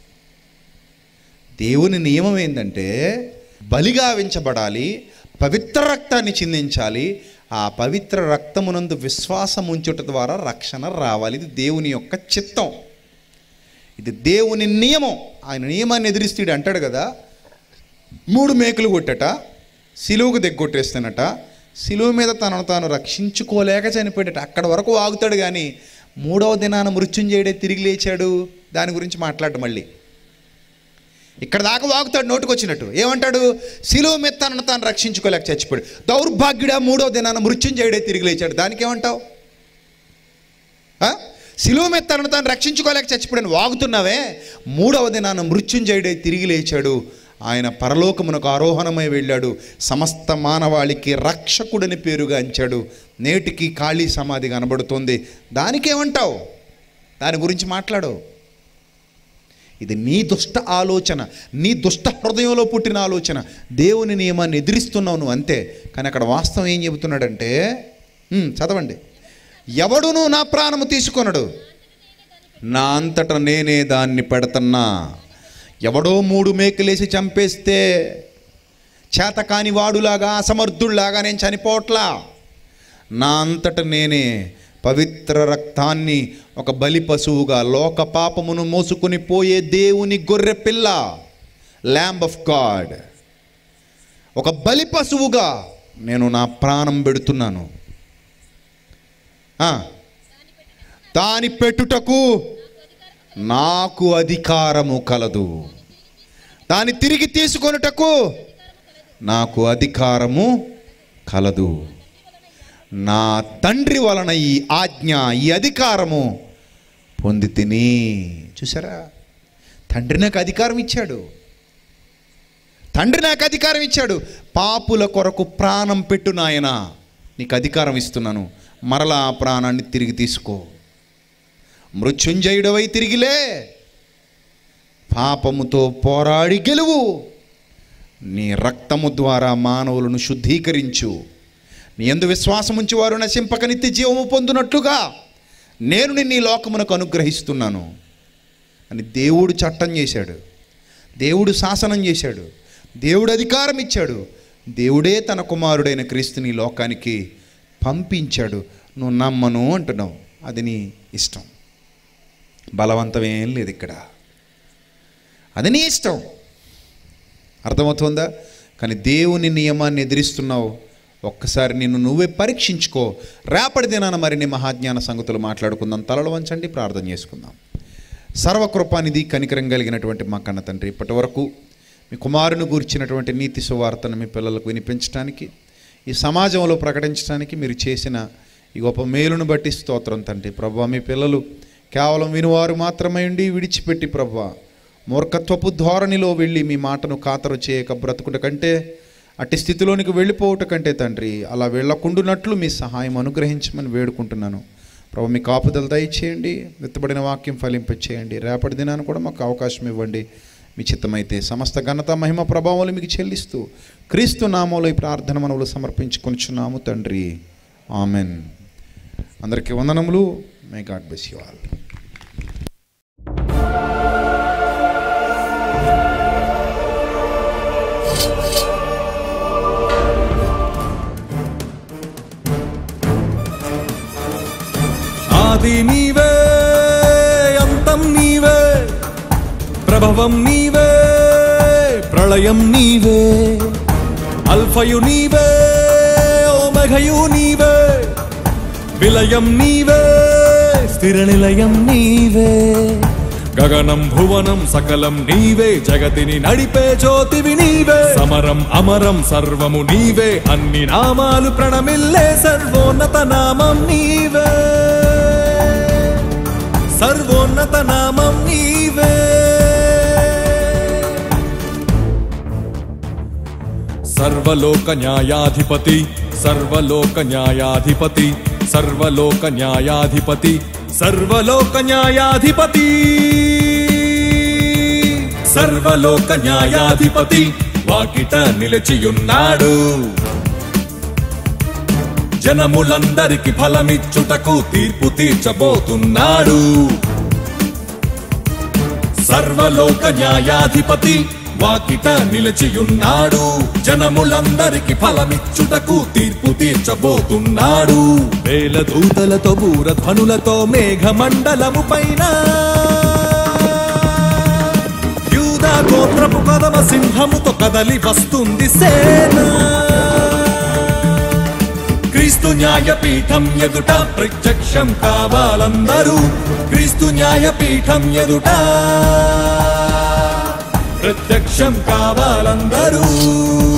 దేవుని నియమం ఏంటంటే బలిగా వించబడాలి, పవిత్ర రక్తాన్ని చిందించాలి, ఆ పవిత్ర రక్తమునందు విశ్వాసం ఉంచుట ద్వారా రక్షణ రావాలి. ఇది దేవుని యొక్క చిత్తం, ఇది దేవుని నియమం. ఆయన నియమాన్ని ఎదిరిస్తూడు అంటాడు కదా, 3 మేకులు కొట్టట, సిలువకు దిగ్గొట్టేస్తానట, సిలువ మీద తనను తాను రక్షించుకోలేక చనిపోయాడట. అక్కడ వరకు వాగుతాడు. కానీ 3వ దినాన మృత్యుంజయుడే తిరిగి లేచాడు, దాని గురించి మాట్లాడు. మళ్ళీ ఇక్కడ దాకా వాగుతాడు నోటుకొచ్చినట్టు. ఏమంటాడు? సిలువ మీద తనను తాను రక్షించుకోలేక చచ్చిపోయాడు. దౌర్భాగ్యుడా 3వ దినాన మృత్యుంజయుడే తిరిగి లేచాడు. దానికి ఏమంటావు? సిలువ మీద తనను తాను రక్షించుకోలేక చచ్చిపోయాడు వాగుతున్నావే. 3వ దినాన మృత్యుంజయుడే తిరిగి లేచాడు. ఆయన పరలోకమునకు ఆరోహణమై వెళ్ళాడు. సమస్త మానవాళికి రక్షకుడని పేరుగా అంచాడు. నేటికి ఖాళీ సమాధి కనబడుతుంది. దానికేమంటావు? దాని గురించి మాట్లాడు. ఇది నీ దుష్ట ఆలోచన, నీ దుష్ట హృదయంలో పుట్టిన ఆలోచన. దేవుని నియమాన్ని ఎదిరిస్తున్నావు నువ్వు, అంతే. కానీ అక్కడ వాస్తవం ఏం చెబుతున్నాడంటే, చదవండి. ఎవడునూ నా ప్రాణము తీసుకొనడు. నా అంతట నేనే దాన్ని పెడుతున్నా. ఎవడో 3 మేకులేసి చంపేస్తే చేతకాని వాడులాగా, అసమర్థుల్లాగా నేను చనిపోవట్లా. నా అంతట నేనే పవిత్ర రక్తాన్ని ఒక బలి పశువుగా, లోక పాపమును మోసుకొని పోయే దేవుని గొర్రె పిల్ల, ల్యాంబ్ ఆఫ్ గాడ్, ఒక బలి పశువుగా నేను నా ప్రాణం పెడుతున్నాను. దాని పెట్టుటకు నాకు అధికారము కలదు, దాన్ని తిరిగి తీసుకొనుటకు నాకు అధికారము కలదు. నా తండ్రి వలన ఈ ఆజ్ఞ, ఈ అధికారము పొంది తిని. చూసారా, తండ్రి నాకు అధికారం ఇచ్చాడు. తండ్రి నాకు అధికారం ఇచ్చాడు. పాపుల కొరకు ప్రాణం పెట్టు నాయనా, నీకు అధికారం ఇస్తున్నాను. మరలా ఆ ప్రాణాన్ని తిరిగి తీసుకో. మృత్యుంజయుడవై తిరిగిలే, పాపముతో పోరాడి గెలువు. నీ రక్తము ద్వారా మానవులను శుద్ధీకరించు. నీ యందు విశ్వాసం ఉంచి వారు నశింపక నిత్య జీవము పొందునట్లుగా నేను నిన్ను ఈ లోకమునకు అనుగ్రహిస్తున్నాను అని దేవుడు చట్టం చేశాడు. దేవుడు శాసనం చేశాడు. దేవుడు అధికారం ఇచ్చాడు. దేవుడే తన కుమారుడైన క్రీస్తుని లోకానికి పంపించాడు. నువ్వు నమ్మను అంటున్నావు, అది నీ ఇష్టం. బలవంతమేం లేదు ఇక్కడ, అది నీ ఇష్టం. అర్థమవుతుందా? కానీ దేవుని నియమాన్ని ఎదిరిస్తున్నావు. ఒక్కసారి నిన్ను నువ్వే పరీక్షించుకో. రేపటి దినాన మరిన్ని మహాజ్ఞాన సంగతులు మాట్లాడుకుందాం. తలలు వంచండి, ప్రార్థన చేసుకుందాం. సర్వకృపానిధి, కనికరం కలిగినటువంటి మా కన్న తండ్రి, ఇప్పటి వరకు మీ కుమారుని గూర్చినటువంటి నీతి సువార్తను మీ పిల్లలకు వినిపించడానికి, ఈ సమాజంలో ప్రకటించడానికి మీరు చేసిన ఈ గొప్ప మేలును బట్టి స్తోత్రం తండ్రి. ప్రభువా, మీ పిల్లలు కేవలం వినువారు మాత్రమే ఉండి విడిచిపెట్టి ప్రభువా మూర్ఖత్వపు ధోరణిలో వెళ్ళి మీ మాటను ఖాతరు చేయక బ్రతుకుట కంటే, అట్టి స్థితిలోనికి వెళ్ళిపోవట కంటే తండ్రి అలా వెళ్ళకుండునట్లు మీ సహాయం అనుగ్రహించమని వేడుకుంటున్నాను. ప్రభు, మీ కాపుదల దయచేయండి. విత్తబడిన వాక్యం ఫలింపచేయండి. రేపటి దినాన్ని కూడా మాకు అవకాశం ఇవ్వండి. మీ చిత్తమైతే సమస్త ఘనత, మహిమ, ప్రభావాలు మీకు చెల్లిస్తూ క్రీస్తు నామంలో ఈ ప్రార్థన మనవులు సమర్పించుకొనిచున్నాము తండ్రి. ఆమెన్. అందరికీ వందనములు. May God bless you all. ఆది నీవే, అంతం నీవే, ప్రభవం నీవే, ప్రళయం నీవే, అల్ఫయు నీవే, ఓమెఘయు నీవే, విలయం నీవే, స్థిర నిలయం నీవే, గగనం భువనం సకలం నీవే, జగతిని నడిపే జ్యోతివి నీవే, సమరం అమరం సర్వము నీవే, అన్ని నామాలు ప్రణమిల్లే సర్వోన్నత నామం నీవే, సర్వోన్నత నామం నీవే. సర్వలోక న్యాయాధిపతి, సర్వలోక న్యాయాధిపతి, సర్వలోక న్యాయాధిపతి, సర్వలోక న్యాయాధిపతి, సర్వలోక న్యాయాధిపతి వాకిట నిలిచియున్నాడు. జనములందరికి ఫలమిచ్చుటకు తీర్పు తీర్చబోతున్నాడు. సర్వలోక న్యాయాధిపతి వాకిట నిలిచియున్నాడు. జనములందరికి ఫలమిచ్చుటకు తీర్పు తీర్చబోతున్నాడు. వేల దూతలతో బూరధ్వనులతో మేఘమండలము పైన యూదా గోత్రపు కదమ సింహముతో కదలి వస్తుంది సేన. క్రీస్తు న్యాయపీఠం ఎదుట ప్రత్యక్షం కావాలందరూ. క్రీస్తు న్యాయపీఠం ఎదుట ప్రత్యక్షం కావాలందరూ.